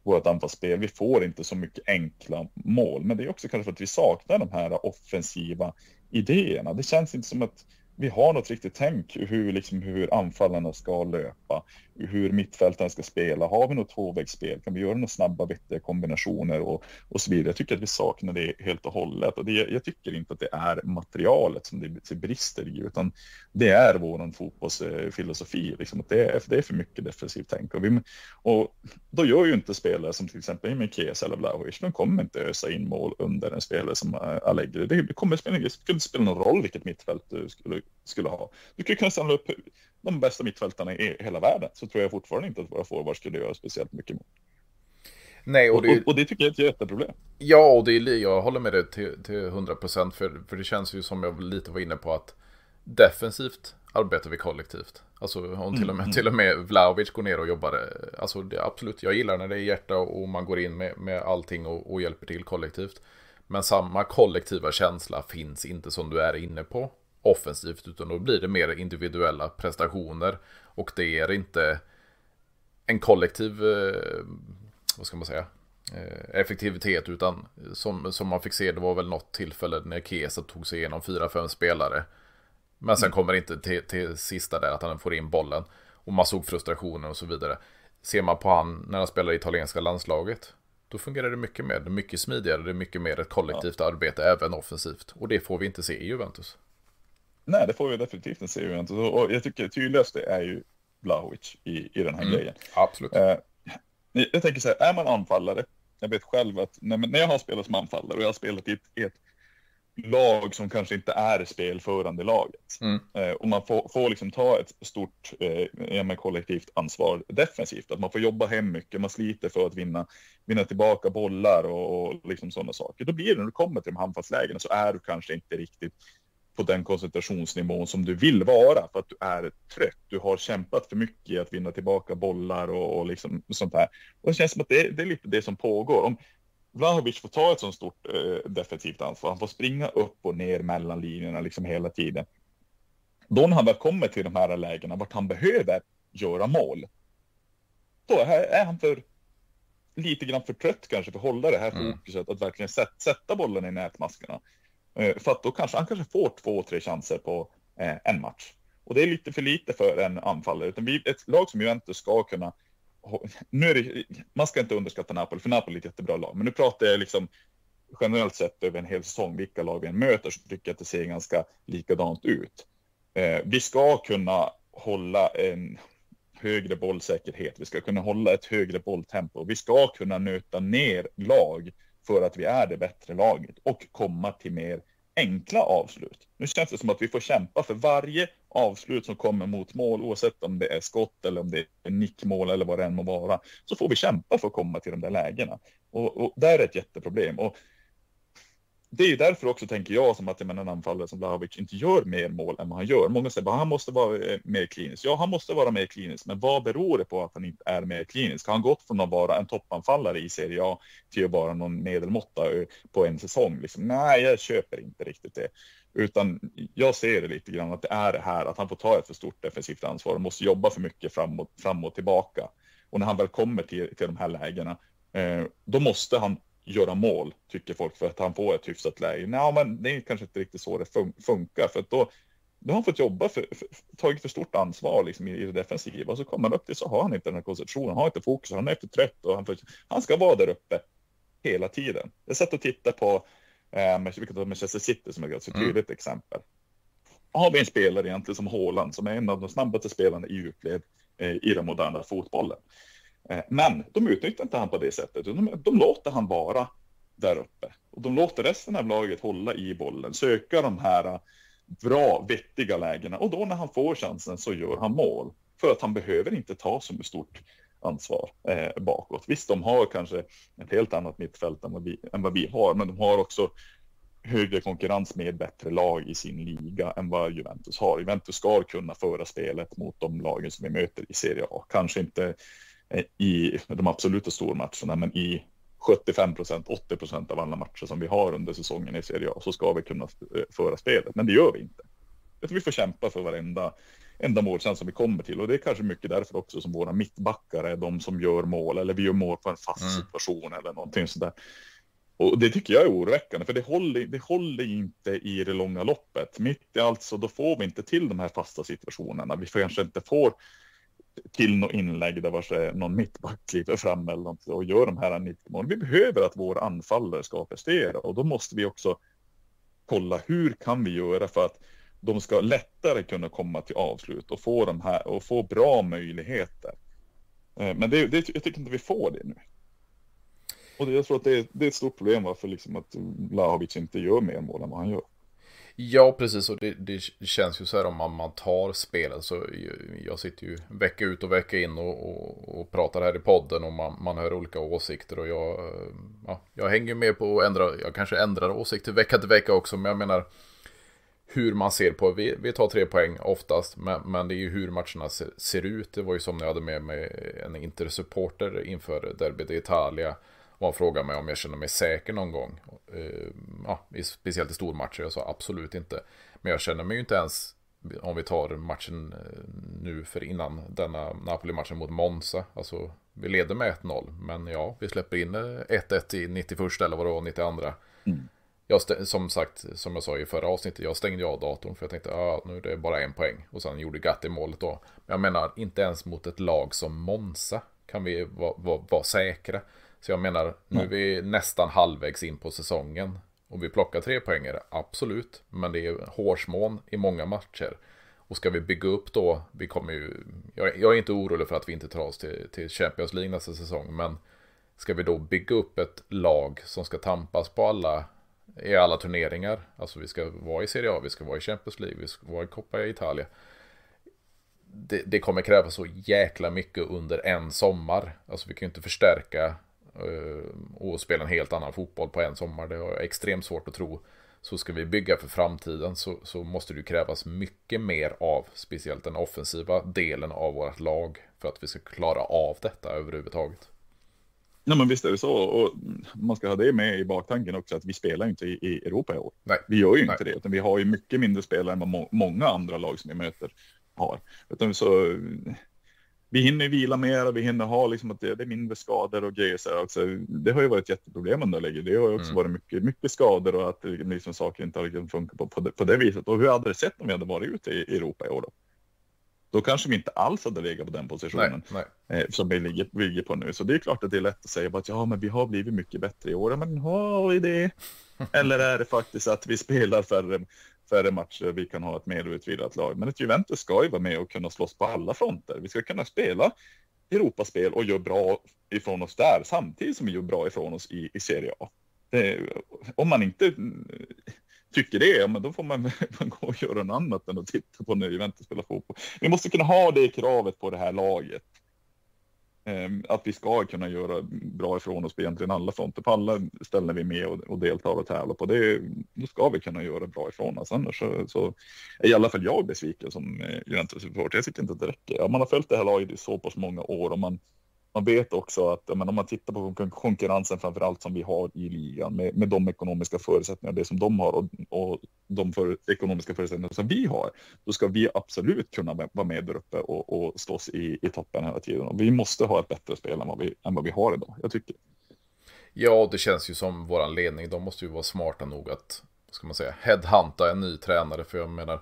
vårt anfallsspel. Vi får inte så mycket enkla mål, men det är också kanske för att vi saknar de här offensiva idéerna. Det känns inte som att vi har något riktigt tänk hur anfallarna ska löpa, hur mittfältarna ska spela. Har vi något tvåvägsspel? Kan vi göra några snabba, vettiga kombinationer och så vidare? Jag tycker att vi saknar det helt och hållet. Och jag tycker inte att det är materialet som det brister i, utan det är vår fotbollsfilosofi. Liksom, att det är för mycket defensivt tänk. Och då gör ju inte spelare som till exempel Emil Chiesa eller Vlahovic, de kommer inte ösa in mål under en spelare som Allegri. Det skulle spela någon roll vilket mittfält du skulle ha. Du kan kunna samla upp de bästa mittfältarna i hela världen, så tror jag fortfarande inte att våra forwards skulle göra speciellt mycket mål.
Nej,
och det tycker jag är ett jätteproblem.
Ja, och jag håller med dig till 100%, för det känns ju som jag lite var inne på att defensivt arbetar vi kollektivt. Alltså om till och med Vlahovic går ner och jobbar. Alltså absolut, jag gillar när det är hjärta och man går in med allting och hjälper till kollektivt. Men samma kollektiva känsla finns inte som du är inne på offensivt, utan då blir det mer individuella prestationer, och det är inte en kollektiv vad ska man säga, effektivitet, utan som man fick se, det var väl något tillfälle när Chiesa tog sig igenom 4-5 spelare, men sen kommer inte till sista där att han får in bollen och man såg frustrationen och så vidare. Ser man på han när han spelar i italienska landslaget, då fungerar det mycket smidigare, det är mycket mer ett kollektivt arbete även offensivt, och det får vi inte se i Juventus.
Nej, det får vi definitivt inte se i Juventus, och jag tycker tydligast det är ju Vlahovic i den här grejen.
Absolut.
Jag tänker så här, är man anfallare, jag vet själv att när jag har spelat som anfallare och jag har spelat i ett lag som kanske inte är spelförande laget, och man får liksom ta ett stort kollektivt ansvar defensivt, att man får jobba hem mycket, man sliter för att vinna tillbaka bollar och liksom sådana saker. Då blir det, när du kommer till de anfallslägena, så är du kanske inte riktigt på den koncentrationsnivån som du vill vara, för att du är trött. Du har kämpat för mycket i att vinna tillbaka bollar och liksom sånt här. Och det känns som att det är lite det som pågår. Om Vlahovic får ta ett sånt stort defensivt ansvar, han får springa upp och ner mellan linjerna liksom hela tiden. Då när han väl kommer till de här lägena vart han behöver göra mål, då är han lite grann för trött kanske för att hålla det här fokuset, att verkligen sätta bollen i nätmaskerna. För att då kanske han får 2-3 chanser på en match. Och det är lite för lite för en anfallare. Utan ett lag som Juventus ska kunna... man ska inte underskatta Napoli, för Napoli är ett jättebra lag. Men nu pratar jag liksom generellt sett över en hel säsong, vilka lag vi än möter, så tycker jag att det ser ganska likadant ut. Vi ska kunna hålla en högre bollsäkerhet. Vi ska kunna hålla ett högre bolltempo. Vi ska kunna nöta ner lag för att vi är det bättre laget och komma till mer enkla avslut. Nu känns det som att vi får kämpa för varje avslut som kommer mot mål, oavsett om det är skott eller om det är nickmål eller vad det än må vara, så får vi kämpa för att komma till de där lägena. Och där är ett jätteproblem. Och det är ju därför också, tänker jag, som att en anfallare som Vlahovic inte gör mer mål än vad han gör. Många säger att han måste vara mer klinisk. Ja, han måste vara mer klinisk, men vad beror det på att han inte är mer klinisk? Har han gått från att vara en toppanfallare i Serie A till att vara någon medelmåtta på en säsong? Liksom, nej, jag köper inte riktigt det. Utan jag ser det lite grann att det är det här, att han får ta ett för stort defensivt ansvar och måste jobba för mycket fram och tillbaka. Och när han väl kommer till de här lägena, då måste han göra mål, tycker folk, för att han får ett hyfsat läge. Nej, men det är kanske inte riktigt så det funkar, för att då har han fått jobba tagit för stort ansvar liksom, i det defensiva, och så kommer han upp till, så har han inte den här koncentrationen, han har inte fokus, han är för trött, och han ska vara där uppe hela tiden. Jag satt och tittade på Manchester City som är ett tydligt exempel. Har vi en spelare egentligen som Haaland, som är en av de snabbaste spelarna i djupled i den moderna fotbollen. Men de utnyttjar inte han på det sättet. De låter han vara där uppe. Och de låter resten av laget hålla i bollen. Söka de här bra, vettiga lägena. Och då när han får chansen så gör han mål. För att han behöver inte ta så stort ansvar bakåt. Visst, de har kanske ett helt annat mittfält än vad vi har. Men de har också högre konkurrens med bättre lag i sin liga än vad Juventus har. Juventus ska kunna föra spelet mot de lagen som vi möter i Serie A. Kanske inte i de absoluta stormatcherna, men i 75%, 80% av alla matcher som vi har under säsongen i Serie A, så ska vi kunna föra spelet. Men det gör vi inte. Vi får kämpa för varenda enda målchans som vi kommer till. Och det är kanske mycket därför också som våra mittbackar är de som gör mål, eller vi gör mål på en fast situation eller någonting sådär. Och det tycker jag är oroväckande, för det håller inte i det långa loppet. Mitt i allt så då får vi inte till de här fasta situationerna. Vi kanske inte får till något inlägg där vars någon mittback kliver fram eller något och gör de här 90 mål. Vi behöver att våra anfallare ska prestera, och då måste vi också kolla hur kan vi göra för att de ska lättare kunna komma till avslut och få de här och få bra möjligheter. Men jag tycker inte vi får det nu. Och jag tror att det är ett stort problem varför liksom att Vlahovic inte gör mer mål än vad han gör.
Ja, precis, och det känns ju så här om man tar spelet, så jag sitter ju vecka ut och vecka in och pratar här i podden, och man hör olika åsikter, och jag hänger med på att jag kanske ändrar åsikter vecka till vecka också, men jag menar hur man ser på, vi tar 3 poäng oftast, men det är ju hur matcherna ser ut. Det var ju som när jag hade med mig en intersupporter inför Derby d'Italia, och han frågade mig om jag känner mig säker någon gång. Speciellt i stormatcher. Jag sa absolut inte. Men jag känner mig ju inte ens, om vi tar matchen nu för innan denna Napoli-matchen mot Monza. Alltså, vi leder med 1-0. Men ja, vi släpper in 1-1 i 91 eller vad det var, 92. Som sagt, som jag sa i förra avsnittet, jag stängde av datorn för jag tänkte, nu är det bara 1 poäng. Och sen gjorde Gatti målet då. Men jag menar, inte ens mot ett lag som Monza kan vi vara säkra. Så jag menar, nu är vi nästan halvvägs in på säsongen. Och vi plockar 3 poängare, absolut. Men det är hårsmån i många matcher. Och ska vi bygga upp då, vi kommer ju... Jag är inte orolig för att vi inte tar oss till Champions League nästa säsong. Men ska vi då bygga upp ett lag som ska tampas på i alla turneringar. Alltså vi ska vara i Serie A, vi ska vara i Champions League, vi ska vara i Coppa Italia. Det kommer kräva så jäkla mycket under en sommar. Alltså vi kan ju inte förstärka och spela en helt annan fotboll på en sommar. Det är extremt svårt att tro. Så ska vi bygga för framtiden så måste det krävas mycket mer av speciellt den offensiva delen av vårt lag för att vi ska klara av detta överhuvudtaget.
Nej, men visst är det så, och man ska ha det med i baktanken också, att vi spelar inte i Europa i år.
Nej.
Vi gör ju inte det, utan vi har ju mycket mindre spelare än vad många andra lag som vi möter har. Utan så vi hinner vila mer, vi hinner ha liksom att det är mindre skador och grejer så här också. Det har ju varit ett jätteproblem under läget. Det har ju också varit mycket skador, och att liksom saker inte har funkat på det viset. Och hur hade det sett om vi hade varit ute i Europa i år då? Då kanske vi inte alls hade legat på den positionen som vi ligger på nu. Så det är klart att det är lätt att säga att men vi har blivit mycket bättre i år. Men har vi det? Eller är det faktiskt att vi spelar färre matcher, vi kan ha ett mer utvidat lag. Men ett Juventus ska ju vara med och kunna slåss på alla fronter. Vi ska kunna spela Europaspel och göra bra ifrån oss där, samtidigt som vi gör bra ifrån oss i Serie A. Om man inte tycker det, men då får man gå och göra något annat än att titta på när Juventus spelar fotboll. Vi måste kunna ha det kravet på det här laget. Att vi ska kunna göra bra ifrån oss på egentligen alla fronter. På alla ställen vi är med och deltar och tävlar på. Då ska vi kunna göra bra ifrån oss. Annars så är i alla fall jag besviken som Juventus-supporter. Jag tycker inte att det räcker. Man har följt det här laget i så pass många år, och man vet också att om man tittar på konkurrensen framförallt som vi har i ligan med de ekonomiska förutsättningar det som de har och de ekonomiska förutsättningar som vi har, då ska vi absolut kunna vara med där uppe och slåss i toppen hela tiden. Och vi måste ha ett bättre spel än vad vi har idag, jag tycker.
Ja, det känns ju som våran ledning, de måste ju vara smarta nog att, ska man säga, headhunta en ny tränare, för jag menar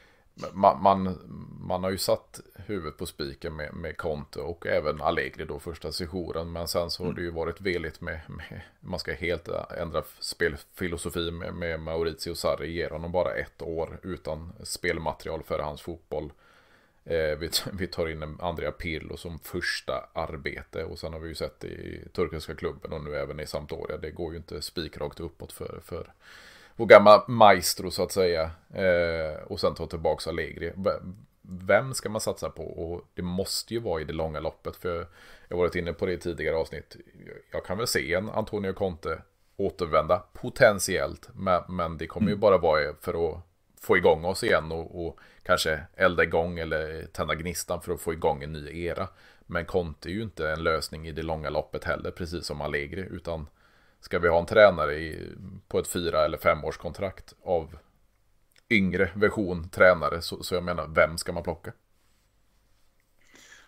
man har ju satt huvudet på spiken med Conte och även Allegri då första sessionen, men sen så har det ju varit veligt med man ska helt ändra spelfilosofi med Maurizio Sarri, ger honom bara 1 år utan spelmaterial för hans fotboll. Vi tar in Andrea Pirlo som första arbete, och sen har vi ju sett i turkiska klubben och nu även i Sampdoria, det går ju inte spikrakt uppåt för vår gamla maestro så att säga, och sen ta tillbaka Allegri. Vem ska man satsa på? Och det måste ju vara i det långa loppet, för jag har varit inne på det i tidigare avsnitt. Jag kan väl se en Antonio Conte återvända potentiellt, men det kommer ju bara vara för att få igång oss igen och kanske elda igång eller tända gnistan för att få igång en ny era. Men Conte är ju inte en lösning i det långa loppet heller, precis som Allegri, utan ska vi ha en tränare på ett 4 eller 5 års kontrakt av yngre version tränare, så jag menar, vem ska man plocka?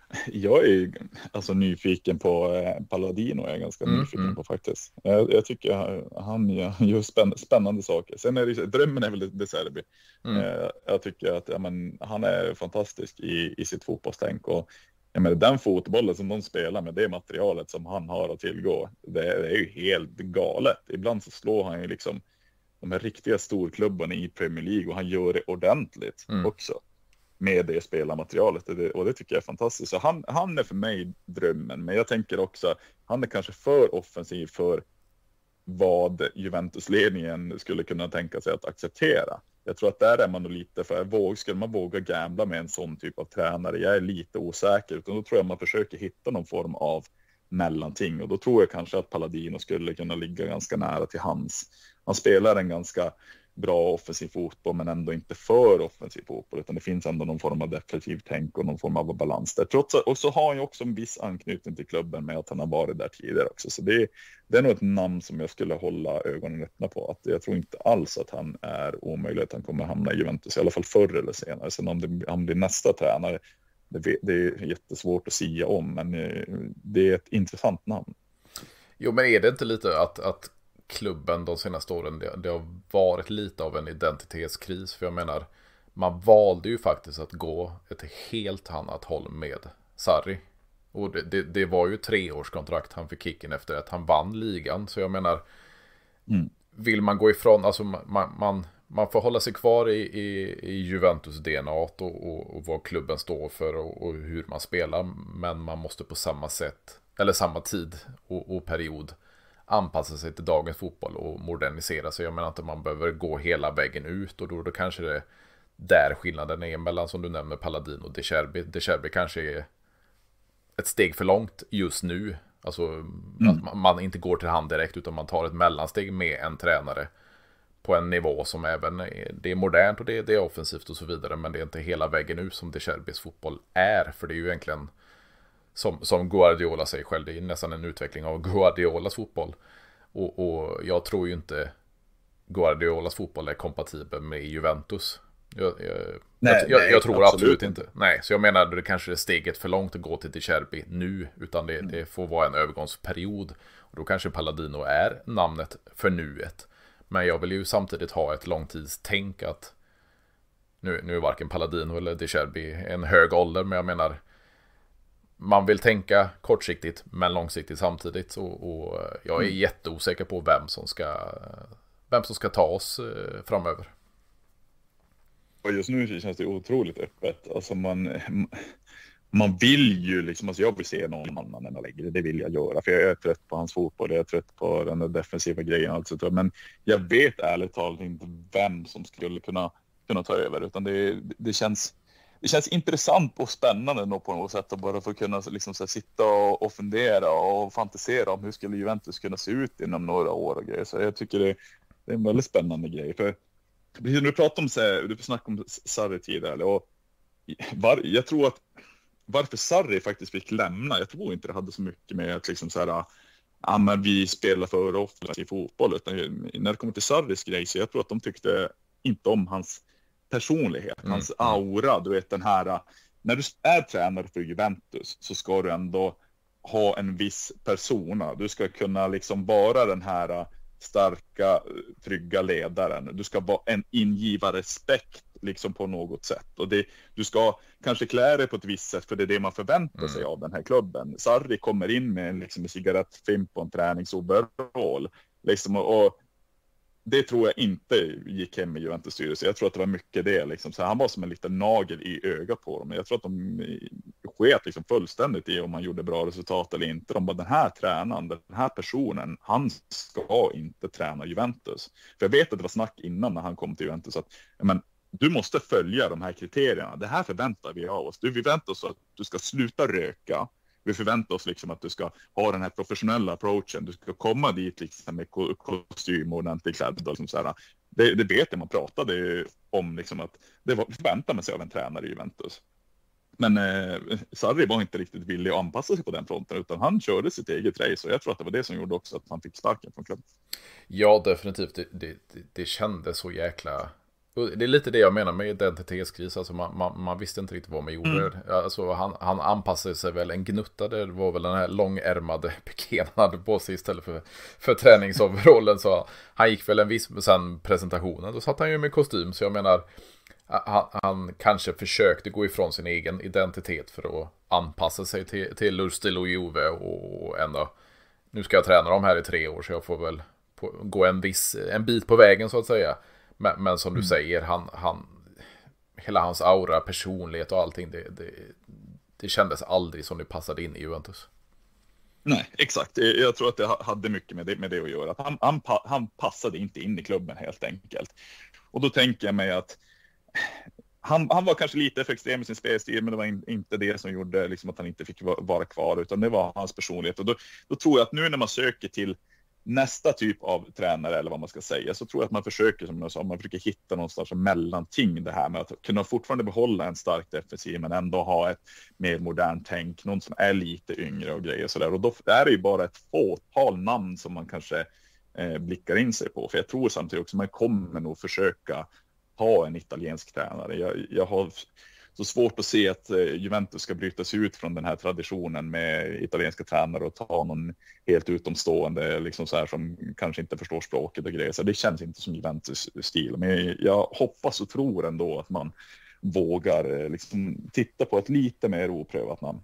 Jag är ju alltså nyfiken på Palladino, är jag ganska nyfiken på faktiskt. Jag tycker han gör spännande saker. Sen är det, drömmen är väl De Zerbi. Jag tycker att han är fantastisk i sitt fotbollstänk, och jag menar, den fotbollen som de spelar med, det materialet som han har att tillgå, det är ju helt galet. Ibland så slår han ju liksom de här riktiga storklubbarna i Premier League, och han gör det ordentligt också med det spelarmaterialet, och det tycker jag är fantastiskt. Så han är för mig drömmen, men jag tänker också han är kanske för offensiv för vad Juventus-ledningen skulle kunna tänka sig att acceptera. Jag tror att där är man nog lite för skulle man våga gambla med en sån typ av tränare? Jag är lite osäker, utan då tror jag man försöker hitta någon form av mellanting, och då tror jag kanske att Palladino skulle kunna ligga ganska nära till hands. Han spelar en ganska bra offensiv fotboll, men ändå inte för offensiv fotboll, utan det finns ändå någon form av defensiv tänk och någon form av balans där. Och så har han ju också en viss anknytning till klubben med att han har varit där tidigare också. Så det är nog ett namn som jag skulle hålla ögonen öppna på. Att jag tror inte alls att han är omöjlig att han kommer hamna i Juventus, i alla fall förr eller senare. Sen om han blir nästa tränare, det är jättesvårt att sia om, men det är ett intressant namn.
Jo, men är det inte lite att klubben de senaste åren, det har varit lite av en identitetskris? För jag menar, man valde ju faktiskt att gå ett helt annat håll med Sarri. Och det var ju 3-årskontrakt han fick kicken efter att han vann ligan. Så jag menar, vill man gå ifrån, alltså man får hålla sig kvar i Juventus DNA och vad klubben står för och hur man spelar, men man måste på samma sätt, eller samma tid och period, anpassa sig till dagens fotboll och modernisera sig. Jag menar inte man behöver gå hela vägen ut, och då kanske det där skillnaden är mellan, som du nämner, Palladino och De Zerbi. De Zerbi kanske är ett steg för långt just nu. Alltså att man inte går till hand direkt, utan man tar ett mellansteg med en tränare på en nivå som även det är modernt och det är offensivt och så vidare, men det är inte hela vägen ut som De Zerbis fotboll är. För det är ju egentligen som Guardiola säger själv, det är nästan en utveckling av Guardiolas fotboll. Och jag tror ju inte Guardiolas fotboll är kompatibel med Juventus. Jag tror absolut inte. Nej, så jag menar, det kanske är steget för långt att gå till De Zerbi nu, utan det får vara en övergångsperiod. Och då kanske Palladino är namnet för nuet. Men jag vill ju samtidigt ha ett långtidstänk, att nu är varken Palladino eller De Zerbi en hög ålder, men jag menar, man vill tänka kortsiktigt men långsiktigt samtidigt, och jag är jätteosäker på vem som ska ta oss framöver.
Och just nu känns det otroligt öppet. Alltså man vill ju liksom, alltså jag vill se någon annan än Allegri, det vill jag göra, för jag är trött på hans fotboll, jag är trött på den där defensiva grejen, alltså, men jag vet ärligt talat inte vem som skulle kunna ta över, utan det känns intressant och spännande på något sätt, att bara få kunna liksom så här, sitta och fundera och fantisera om hur skulle Juventus kunna se ut inom några år och grejer. Så jag tycker det är en väldigt spännande grej. För du pratar om, du snackade om Sarri tidigare, och jag tror att varför Sarri faktiskt fick lämna, jag tror inte det hade så mycket med att liksom så här, men vi spelar för offensiv fotboll, utan när det kommer till Sarris grej, så jag tror att de tyckte inte om hans personlighet, hans aura, du vet den här, när du är tränare för Juventus så ska du ändå ha en viss persona, du ska kunna liksom vara den här starka, trygga ledaren, du ska vara ingiva respekt liksom på något sätt, och du ska kanske klä dig på ett visst sätt, för det är det man förväntar sig av den här klubben. Sarri kommer in med liksom en cigarettfimp på en träningsoverall liksom, och det tror jag inte gick hem i Juventus styrelse. Jag tror att det var mycket det liksom. Så han var som en liten nagel i ögat på dem. Jag tror att de sket liksom fullständigt i om han gjorde bra resultat eller inte. De bara, den här tränaren, den här personen, han ska inte träna Juventus. För jag vet att det var snack innan när han kom till Juventus att du måste följa de här kriterierna. Det här förväntar vi av oss. Vi förväntar oss att du ska sluta röka. Vi förväntar oss liksom att du ska ha den här professionella approachen. Du ska komma dit liksom med kostym och ordentligt klädd. Liksom så här. Det vet jag, man pratade om liksom att det förväntar man sig av en tränare i Juventus. Men Sarri var inte riktigt villig att anpassa sig på den fronten, utan han körde sitt eget race, och jag tror att det var det som gjorde också att han fick sparken från klubben.
Ja, definitivt. Det kändes så jäkla Och det är lite det jag menar med identitetskris. Alltså man visste inte riktigt vad man gjorde. Alltså han anpassade sig väl en gnutta. Det var väl den här långärmade piken han hade på sig istället för träningsoverallen. Så han gick väl en viss, sen presentationen, då satt han ju med kostym. Så jag menar, han kanske försökte gå ifrån sin egen identitet för att anpassa sig till Lustig och Juve. Och ändå, nu ska jag träna dem här i 3 år, så jag får väl gå en bit på vägen så att säga. Men som du säger, hela hans aura, personlighet och allting, det kändes aldrig som det passade in i Juventus.
Nej, exakt. Jag tror att det hade mycket med det att göra. Att han passade inte in i klubben helt enkelt. Och då tänker jag mig att han var kanske lite för extrem i sin spelstil, men det var inte det som gjorde liksom att han inte fick vara kvar, utan det var hans personlighet. Och då tror jag att nu när man söker till nästa typ av tränare, eller vad man ska säga, så tror jag att man försöker, som jag sa, man försöker hitta någonstans mellanting, det här med att kunna fortfarande behålla en stark defensiv men ändå ha ett mer modernt tänk, någon som är lite yngre och grejer och sådär. Och då är det ju bara ett fåtal namn som man kanske blickar in sig på, för jag tror samtidigt också man kommer nog försöka ha en italiensk tränare. Jag har så svårt att se att Juventus ska brytas ut från den här traditionen med italienska tränare och ta någon helt utomstående liksom så här, som kanske inte förstår språket och grejer. Så det känns inte som Juventus stil. Men jag hoppas och tror ändå att man vågar liksom titta på ett lite mer oprövat namn.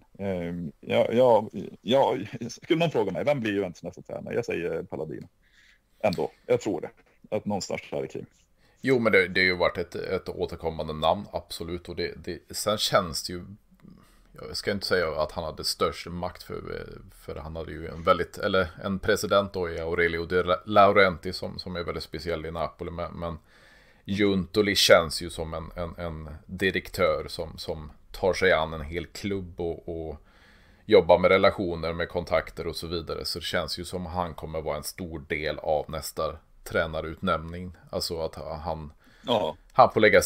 Skulle man fråga mig, vem blir Juventus nästa tränare? Jag säger Palladino. Ändå, jag tror det. Att någonstans där kring.
Jo, men det har ju varit ett återkommande namn, absolut. Och sen känns det ju, jag ska inte säga att han hade störst makt, för han hade ju en president då i Aurelio De Laurenti som är väldigt speciell i Napoli. Men Giuntoli känns ju som en direktör som tar sig an en hel klubb och jobbar med relationer, med kontakter och så vidare. Så det känns ju som han kommer vara en stor del av nästa tränarutnämning. Alltså att han får lägga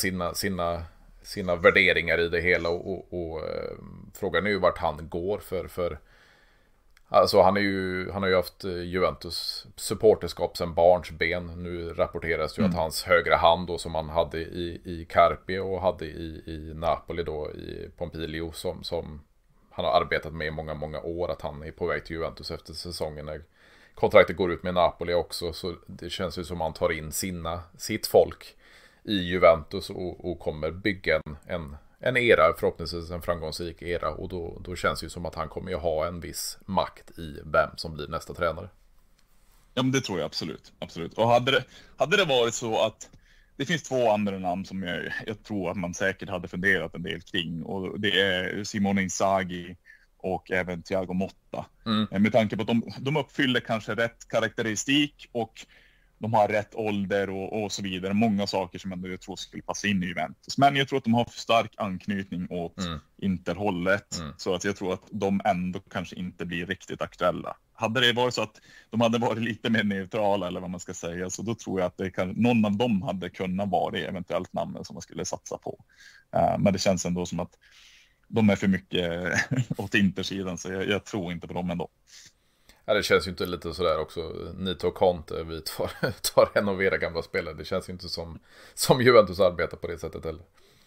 sina värderingar i det hela och frågan är ju vart han går för alltså han har ju haft Juventus supporterskap sedan barnsben. Nu rapporteras ju att hans högra hand då, som han hade i Carpi och hade i Napoli då i Pompilio, som han har arbetat med i många år, att han är på väg till Juventus efter säsongen när kontraktet går ut med Napoli också. Så det känns ju som man tar in sitt folk i Juventus och kommer bygga en era, förhoppningsvis en framgångsrik era. Och då känns det ju som att han kommer ju ha en viss makt i vem som blir nästa tränare.
Ja, men det tror jag absolut. Och hade det varit så att det finns 2 andra namn som jag tror att man säkert hade funderat en del kring, och det är Simone Inzaghi och även Thiago Motta. Med tanke på att de uppfyller kanske rätt karaktäristik och de har rätt ålder och så vidare. Många saker som jag tror skulle passa in i Juventus. Men jag tror att de har för stark anknytning åt Interhållet. Så att jag tror att de ändå kanske inte blir riktigt aktuella. Hade det varit så att de hade varit lite mer neutrala, eller vad man ska säga, så då tror jag att någon av dem hade kunnat vara eventuellt namnen som man skulle satsa på. Men det känns ändå som att de är för mycket åt Intersidan, så jag tror inte på dem ändå.
Ja, det känns ju inte lite sådär också. Nito och Conte, vi tar renovera gamla spelare. Det känns ju inte som Juventus arbetar på det sättet heller.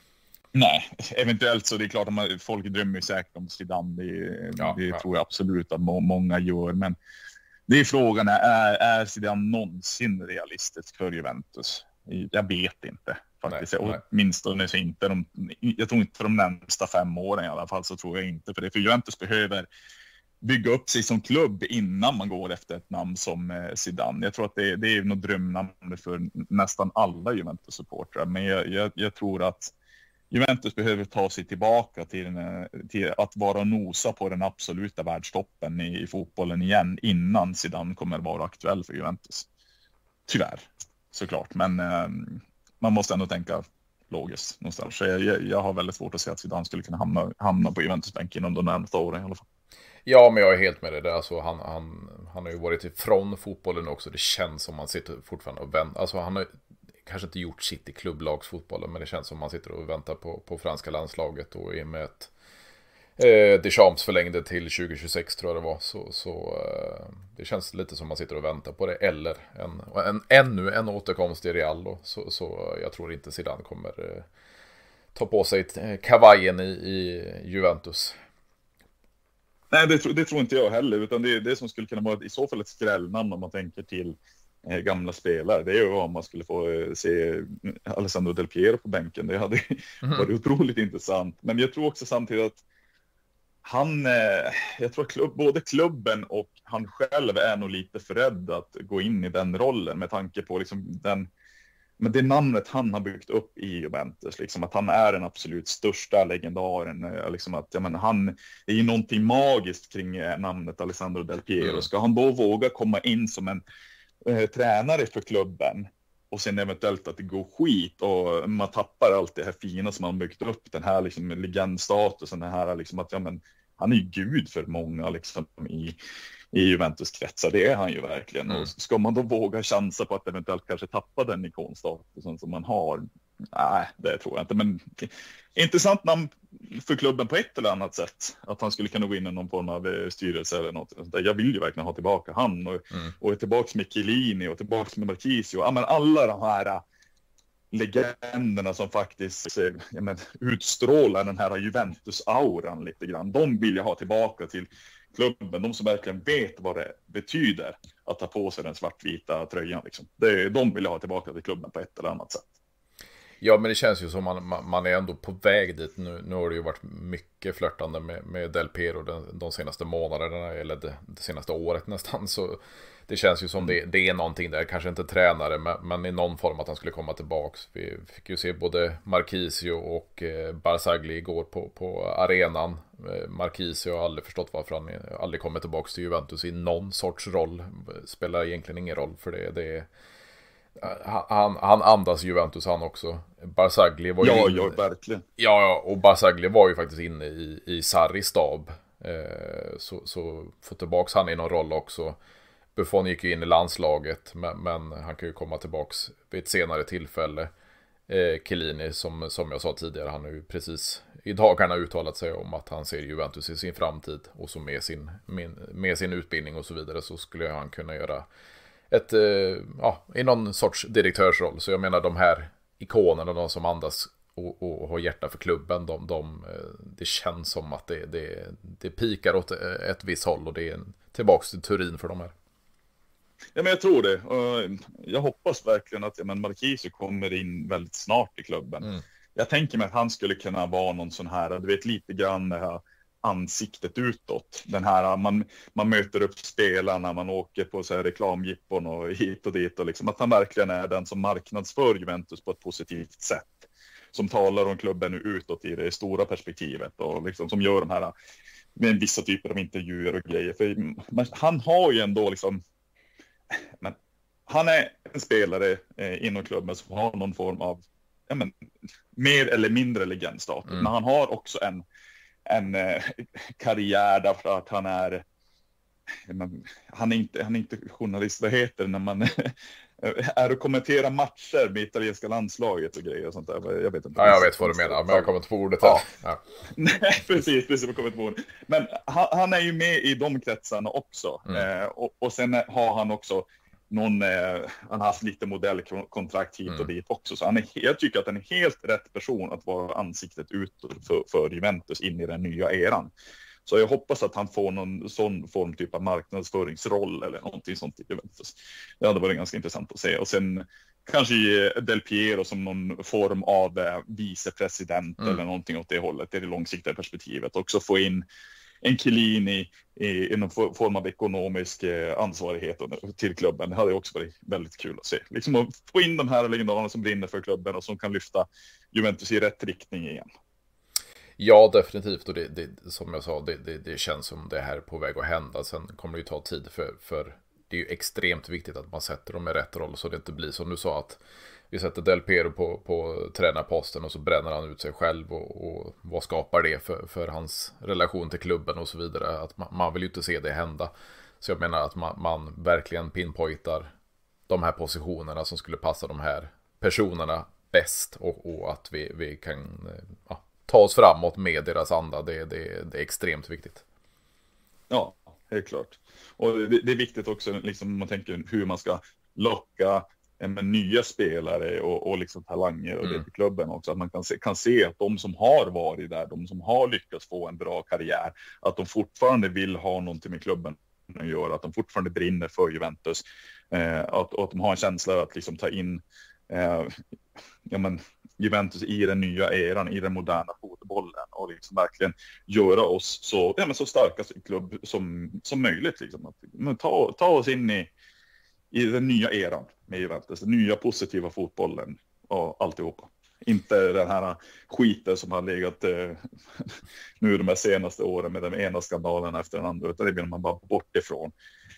Nej,
eventuellt så det är klart att folk drömmer ju säkert om Zidane. Det tror jag absolut att många gör. Men det är frågan, är Zidane någonsin realistisk för Juventus? Jag vet inte faktiskt. Åtminstone så inte jag tror inte för de närmsta 5 åren i alla fall, så tror jag inte för det. För Juventus behöver bygga upp sig som klubb innan man går efter ett namn som Zidane. Jag tror att det är något drömnamn för nästan alla Juventus-supportrar. Men jag tror att Juventus behöver ta sig tillbaka till att vara nosa på den absoluta världstoppen i fotbollen igen innan Zidane kommer vara aktuell för Juventus. Tyvärr, såklart. Men man måste ändå tänka logiskt någonstans. Så jag har väldigt svårt att se att Zidane skulle kunna hamna på Juventus-bänken inom de närmaste åren i alla fall.
Ja, men jag är helt med det där. Alltså, han har ju varit ifrån fotbollen också. Det känns som man sitter fortfarande och väntar. Alltså, han har kanske inte gjort sitt i klubblagsfotbollen, men det känns som man sitter och väntar på franska landslaget och är med Deschamps förlängde till 2026 tror jag det var. Så det känns lite som man sitter och väntar på det. Eller ännu en återkomst i Real då. Så jag tror inte Zidane kommer ta på sig kavajen i Juventus.
Nej, det tror inte jag heller. Utan det som skulle kunna vara i så fall ett skrällnamn om man tänker till gamla spelare. Det är ju om man skulle få se Alessandro Del Piero på bänken. Det hade varit otroligt intressant. Men jag tror också samtidigt att jag tror både klubben och han själv är nog lite för rädd att gå in i den rollen med tanke på liksom men det namnet han har byggt upp i Juventus, liksom att han är den absolut största legendaren, liksom att det är ju någonting magiskt kring namnet Alessandro Del Piero. Ska han då våga komma in som en tränare för klubben och sen eventuellt att det går skit och man tappar allt det här fina som man byggt upp, den här liksom legendstatusen, den här liksom att han är ju gud för många liksom i Juventus kretsar, det är han ju verkligen. Och ska man då våga chansa på att eventuellt kanske tappa den ikonstatusen som man har? Nej, det tror jag inte. Men intressant namn för klubben på ett eller annat sätt. Att han skulle kunna gå in i någon form av styrelse eller något. Jag vill ju verkligen ha tillbaka han och är tillbaka med Chiellini och tillbaka med Marchisio. Ja, men alla de här legenderna som faktiskt utstrålar den här Juventus-auran lite grann. De vill jag ha tillbaka till klubben, de som verkligen vet vad det betyder att ta på sig den svartvita tröjan. Liksom. De vill jag ha tillbaka till klubben på ett eller annat sätt.
Ja, men det känns ju som man är ändå på väg dit. Nu har det ju varit mycket flörtande med Del Piero de senaste månaderna, eller det senaste året nästan. Så det känns ju som det är någonting där, kanske inte tränare, men i någon form att han skulle komma tillbaks. Vi fick ju se både Marchisio och Barzagli igår på arenan. Marchisio har aldrig förstått varför han aldrig kommer tillbaks till Juventus i någon sorts roll. Spelar egentligen ingen roll för det. Han andas Juventus han också. Barzagli var ju
ja, verkligen.
Ja, och Barzagli var ju faktiskt inne i Sarris stab. Så få tillbaks han i någon roll också. Buffon gick ju in i landslaget, men han kan ju komma tillbaks vid ett senare tillfälle. Chiellini, som jag sa tidigare, han har ju precis i dagarna uttalat sig om att han ser Juventus i sin framtid. Och så med sin utbildning och så vidare så skulle han kunna göra i någon sorts direktörsroll. Så jag menar de här ikonerna, de som andas och har hjärta för klubben, det känns som att det pikar åt ett visst håll och det är tillbaks till Turin för de här.
Ja, men jag tror det. Jag hoppas verkligen att Marchisio kommer in väldigt snart i klubben. Jag tänker mig att han skulle kunna vara någon sån här, du vet, lite grann det här ansiktet utåt. Den här, man möter upp spelarna, man åker på så här reklamjippon och hit och dit. Och liksom, att han verkligen är den som marknadsför Juventus på ett positivt sätt. Som talar om klubben utåt i det stora perspektivet. Och liksom, som gör de här med vissa typer av intervjuer och grejer. För han har ju ändå liksom... Men han är en spelare inom klubben som har någon form av mer eller mindre legendstatus. Men han har också en karriär därför att han är inte journalist, vad heter det när man är och kommenterar matcher med italienska landslaget och grejer och sånt där. Jag vet inte.
Ja, jag vet vad du menar, men jag kommer inte på ordet här. Ja.
Nej, precis, jag kommer inte på ordet. Men han är ju med i de kretsarna också. Och sen har han också han har haft lite modellkontrakt hit och dit också. Så jag tycker att han är helt rätt person att vara ansiktet utåt för Juventus in i den nya eran. Så jag hoppas att han får någon sån form typ av marknadsföringsroll eller någonting sånt i Juventus. Det hade varit ganska intressant att se. Och sen kanske Del Piero som någon form av vicepresident eller någonting åt det hållet i det långsiktiga perspektivet. Också få in en Chiellini i någon form av ekonomisk ansvarighet till klubben. Det hade också varit väldigt kul att se. Liksom att få in de här legendarerna som brinner för klubben och som kan lyfta Juventus i rätt riktning igen.
Ja, definitivt. Och det som jag sa, det känns som det här är på väg att hända. Sen kommer det ju ta tid för det är ju extremt viktigt att man sätter dem i rätt roll så det inte blir som du sa att vi sätter Del Piero på tränarposten och så bränner han ut sig själv och vad skapar det för hans relation till klubben och så vidare. Att man vill ju inte se det hända. Så jag menar att man verkligen pinpointar de här positionerna som skulle passa de här personerna bäst och att vi kan ta oss framåt med deras anda. Det är extremt viktigt.
Ja, helt klart. Och det är viktigt också, liksom, man tänker hur man ska locka med nya spelare och liksom talanger och det till klubben också. Att man kan se att de som har varit där, de som har lyckats få en bra karriär, att de fortfarande vill ha någonting med klubben att göra, att de fortfarande brinner för Juventus. Att de har en känsla att liksom ta in Juventus i den nya eran, i den moderna fotbollen och liksom verkligen göra oss så starka klubb som möjligt. Liksom. Ta oss in i den nya eran med Juventus, den nya positiva fotbollen och alltihopa. Inte den här skiten som har legat nu de här senaste åren med den ena skandalen efter den andra, utan det vill man bara bort ifrån.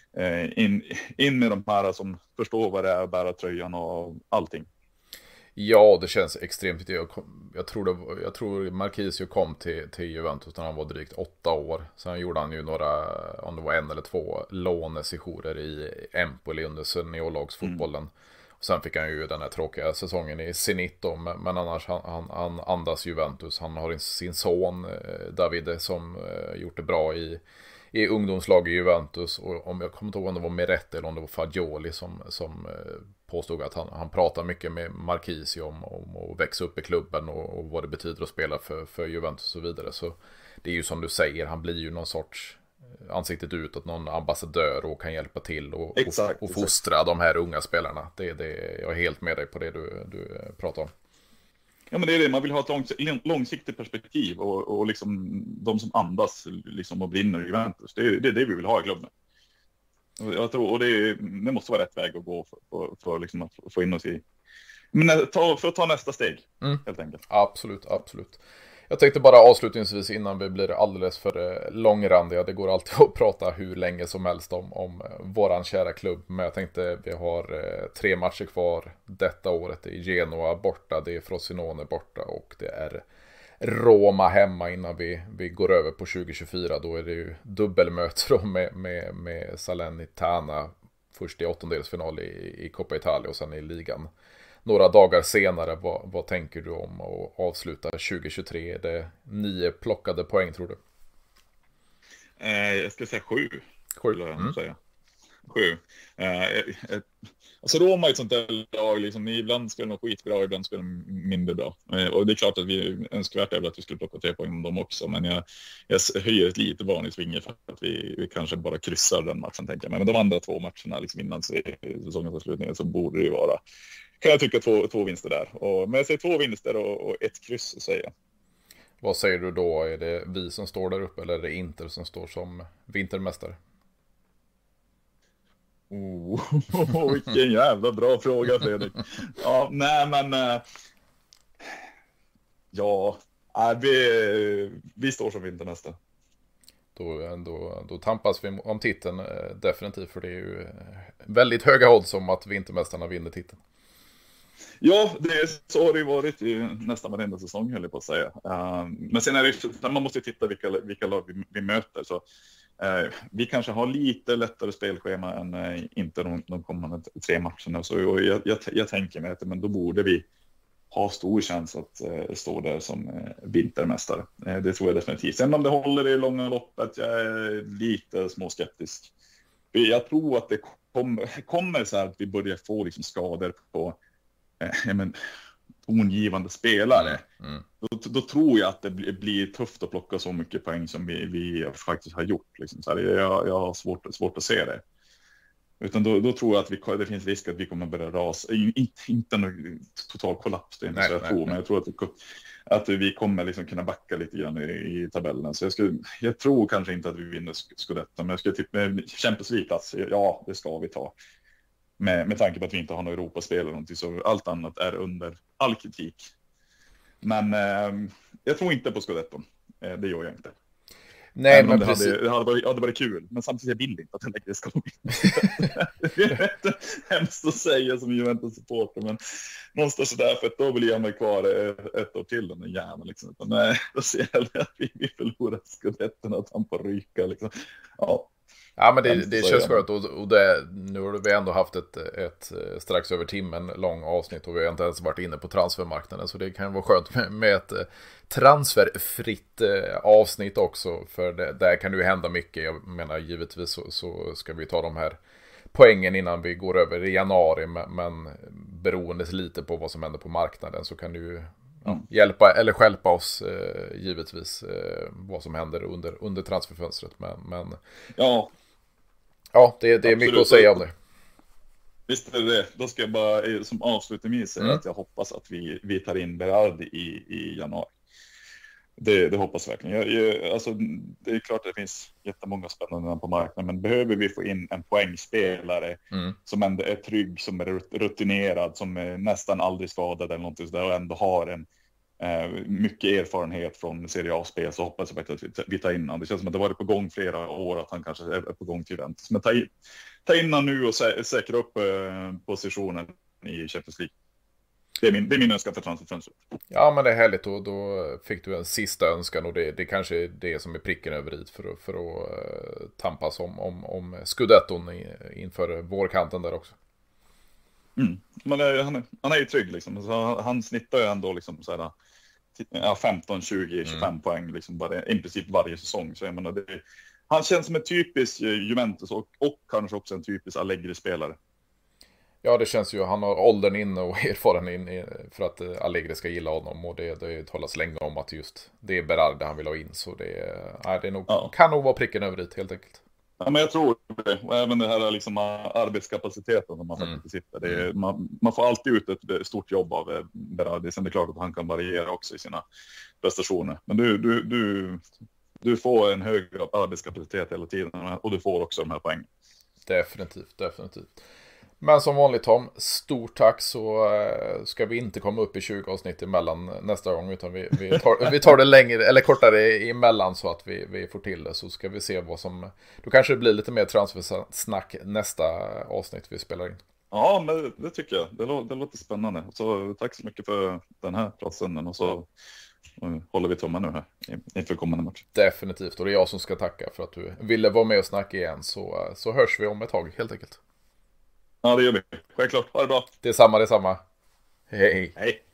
In med de här som förstår vad det är att bära tröjan och allting.
Ja, det känns extremt viktigt. Jag tror Marchisio kom till Juventus när han var drygt 8 år. Sen gjorde han ju några, om det var 1 eller 2 lånesessioner i Empoli under seniorlagsfotbollen. Och sen fick han ju den här tråkiga säsongen i Zenit då, men annars han andas Juventus. Han har sin son Davide som gjort det bra i ungdomslag i Juventus, och om jag kommer inte ihåg om det var Meretti eller om det var Fagioli som påstod att han pratar mycket med Marchisio om att växa upp i klubben och vad det betyder att spela för Juventus och så vidare. Så det är ju som du säger, han blir ju någon sorts ansiktet utåt, någon ambassadör och kan hjälpa till och fostra de här unga spelarna. Jag är helt med dig på det du pratar om.
Ja, men det är det, man vill ha ett långsiktigt perspektiv och liksom de som andas liksom och brinner i Juventus. Det är det vi vill ha i klubben. Jag tror, och det måste vara rätt väg att gå för liksom att få in oss i. Men för att ta nästa steg, helt enkelt.
Absolut. Jag tänkte bara avslutningsvis innan vi blir alldeles för långrandiga. Det går alltid att prata hur länge som helst om våran kära klubb. Men jag tänkte vi har 3 matcher kvar detta året. Det är Genoa borta, det är Frosinone borta och det är Roma hemma innan vi går över på 2024. Då är det ju dubbelmöte med Salernitana. Först i 8-delsfinal i Coppa Italia och sen i ligan. Några dagar senare, vad tänker du om att avsluta 2023? Är det 9 plockade poäng, tror du?
Jag ska säga 7. 7. Säga. 7. Alltså Roma är ett sånt där lag, liksom, ibland spelar de skitbra, ibland spelar de mindre bra. Och det är klart att vi önskvärt är att vi skulle plocka 3 poäng om dem också. Men jag höjer ett lite varningsfinger för att vi kanske bara kryssar den matchen, tänker jag. Men de andra 2 matcherna liksom, innan säsongens avslutning så borde det ju vara, kan jag tycka, 2 vinster där. Men jag säger 2 vinster och 1 kryss, säger jag.
Vad säger du då? Är det vi som står där uppe eller är det Inter som står som vintermästare?
Vilken jävla bra fråga, Fredrik. Ja, nej men vi står som vintermästare.
Då tampas vi om titeln definitivt, för det är ju väldigt höga odds om att vintermästarna vinner titeln.
Ja, så har det ju varit i nästan varenda säsong, höll jag på att säga. Men sen är det, man måste titta vilka lag vi möter. Så vi kanske har lite lättare spelschema än inte de kommande 3 matcherna. Så jag tänker mig att men då borde vi ha stor chans att stå där som vintermästare. Det tror jag definitivt. Sen om det håller i långa loppet, jag är lite småskeptisk. Jag tror att det kommer så här att vi börjar få liksom skador på tongivande spelare. Då tror jag att det blir tufft att plocka så mycket poäng som vi faktiskt har gjort. Liksom. Så här, jag har svårt att se det. Utan då tror jag att det finns risk att vi kommer börja rasa. Inte någon total kollaps, det är inte så jag tror. Men jag tror att vi kommer liksom kunna backa lite grann i tabellen. Så jag tror kanske inte att vi vinner Scudetto. Men jag skulle tippa Champions League-plats. Ja, det ska vi ta. Med tanke på att vi inte har något Europaspel eller någonting, så allt annat är under all kritik. Men jag tror inte på Scudetto. Det gör jag inte.
Nej, men precis.
Det hade varit kul, men samtidigt vill jag inte att jag lägger det ska bli. Det är hemskt att säga som Juventus-supporter, men någonstans sådär, för att då vill jag mig kvar 1 år till den jäveln. Liksom. Nej, då ser jag att vi förlorar Scudetton, att han får ryka. Liksom. Ja,
Ja, men det känns skönt och nu har vi ändå haft ett strax över timmen lång avsnitt och vi har inte ens varit inne på transfermarknaden, så det kan vara skönt med ett transferfritt avsnitt också, för där kan det ju hända mycket. Jag menar, givetvis så ska vi ta de här poängen innan vi går över i januari, men beroende lite på vad som händer på marknaden så kan det ju hjälpa eller stjälpa oss givetvis vad som händer under transferfönstret, men det är absolut mycket att säga om det.
Visst är det. Då ska jag bara som avslutning säga att jag hoppas att vi tar in Berardi i januari. Det hoppas jag verkligen. Alltså, det är klart att det finns jättemånga spännande på marknaden, men behöver vi få in en poängspelare som ändå är trygg, som är rutinerad, som är nästan aldrig skadad eller någonting sådär och ändå har en mycket erfarenhet från Serie A-spel, så hoppas jag att vi tar in honom. Det känns som att det varit på gång flera år att han kanske är på gång till Juventus. Men ta in honom nu och säkra upp positionen i Champions League. Det är min önskan för transferfönstret.
Ja, men det är härligt, och då fick du en sista önskan, och det kanske är det som är pricken över i för att tampas om Scudetton inför vårkanten där också.
Men han är ju trygg liksom. Så han snittar ju ändå liksom så här, 15, 20, 25 poäng liksom bara, i princip varje säsong. Så jag menar, han känns som en typisk Juventus och kanske också en typisk Allegri-spelare.
Ja, det känns ju, han har åldern inne och erfaren för att Allegri ska gilla honom, och det talas länge om att just det är Berardi han vill ha in, så det är nog, kan nog vara pricken över dit helt enkelt.
Ja, men jag tror det. Och även det här liksom arbetskapaciteten som man faktiskt sitter. Man får alltid ut ett stort jobb av Berardi. Sen är det klart att han kan variera också i sina prestationer. Men du får en hög arbetskapacitet hela tiden, och du får också de här poängen. Definitivt.
Men som vanligt, Tom, stort tack, så ska vi inte komma upp i 20 avsnitt emellan nästa gång, utan vi tar det längre eller kortare emellan, så att vi får till det, så ska vi se vad som, då kanske det blir lite mer transfersnack nästa avsnitt vi spelar in.
Ja, men det tycker jag. Det låter spännande. Så tack så mycket för den här platsen, och så håller vi tummen nu här inför kommande match.
Definitivt, och det är jag som ska tacka för att du ville vara med och snacka igen, så hörs vi om ett tag helt enkelt.
Ja, det gör vi. Självklart. Ha det bra.
Detsamma. Hej.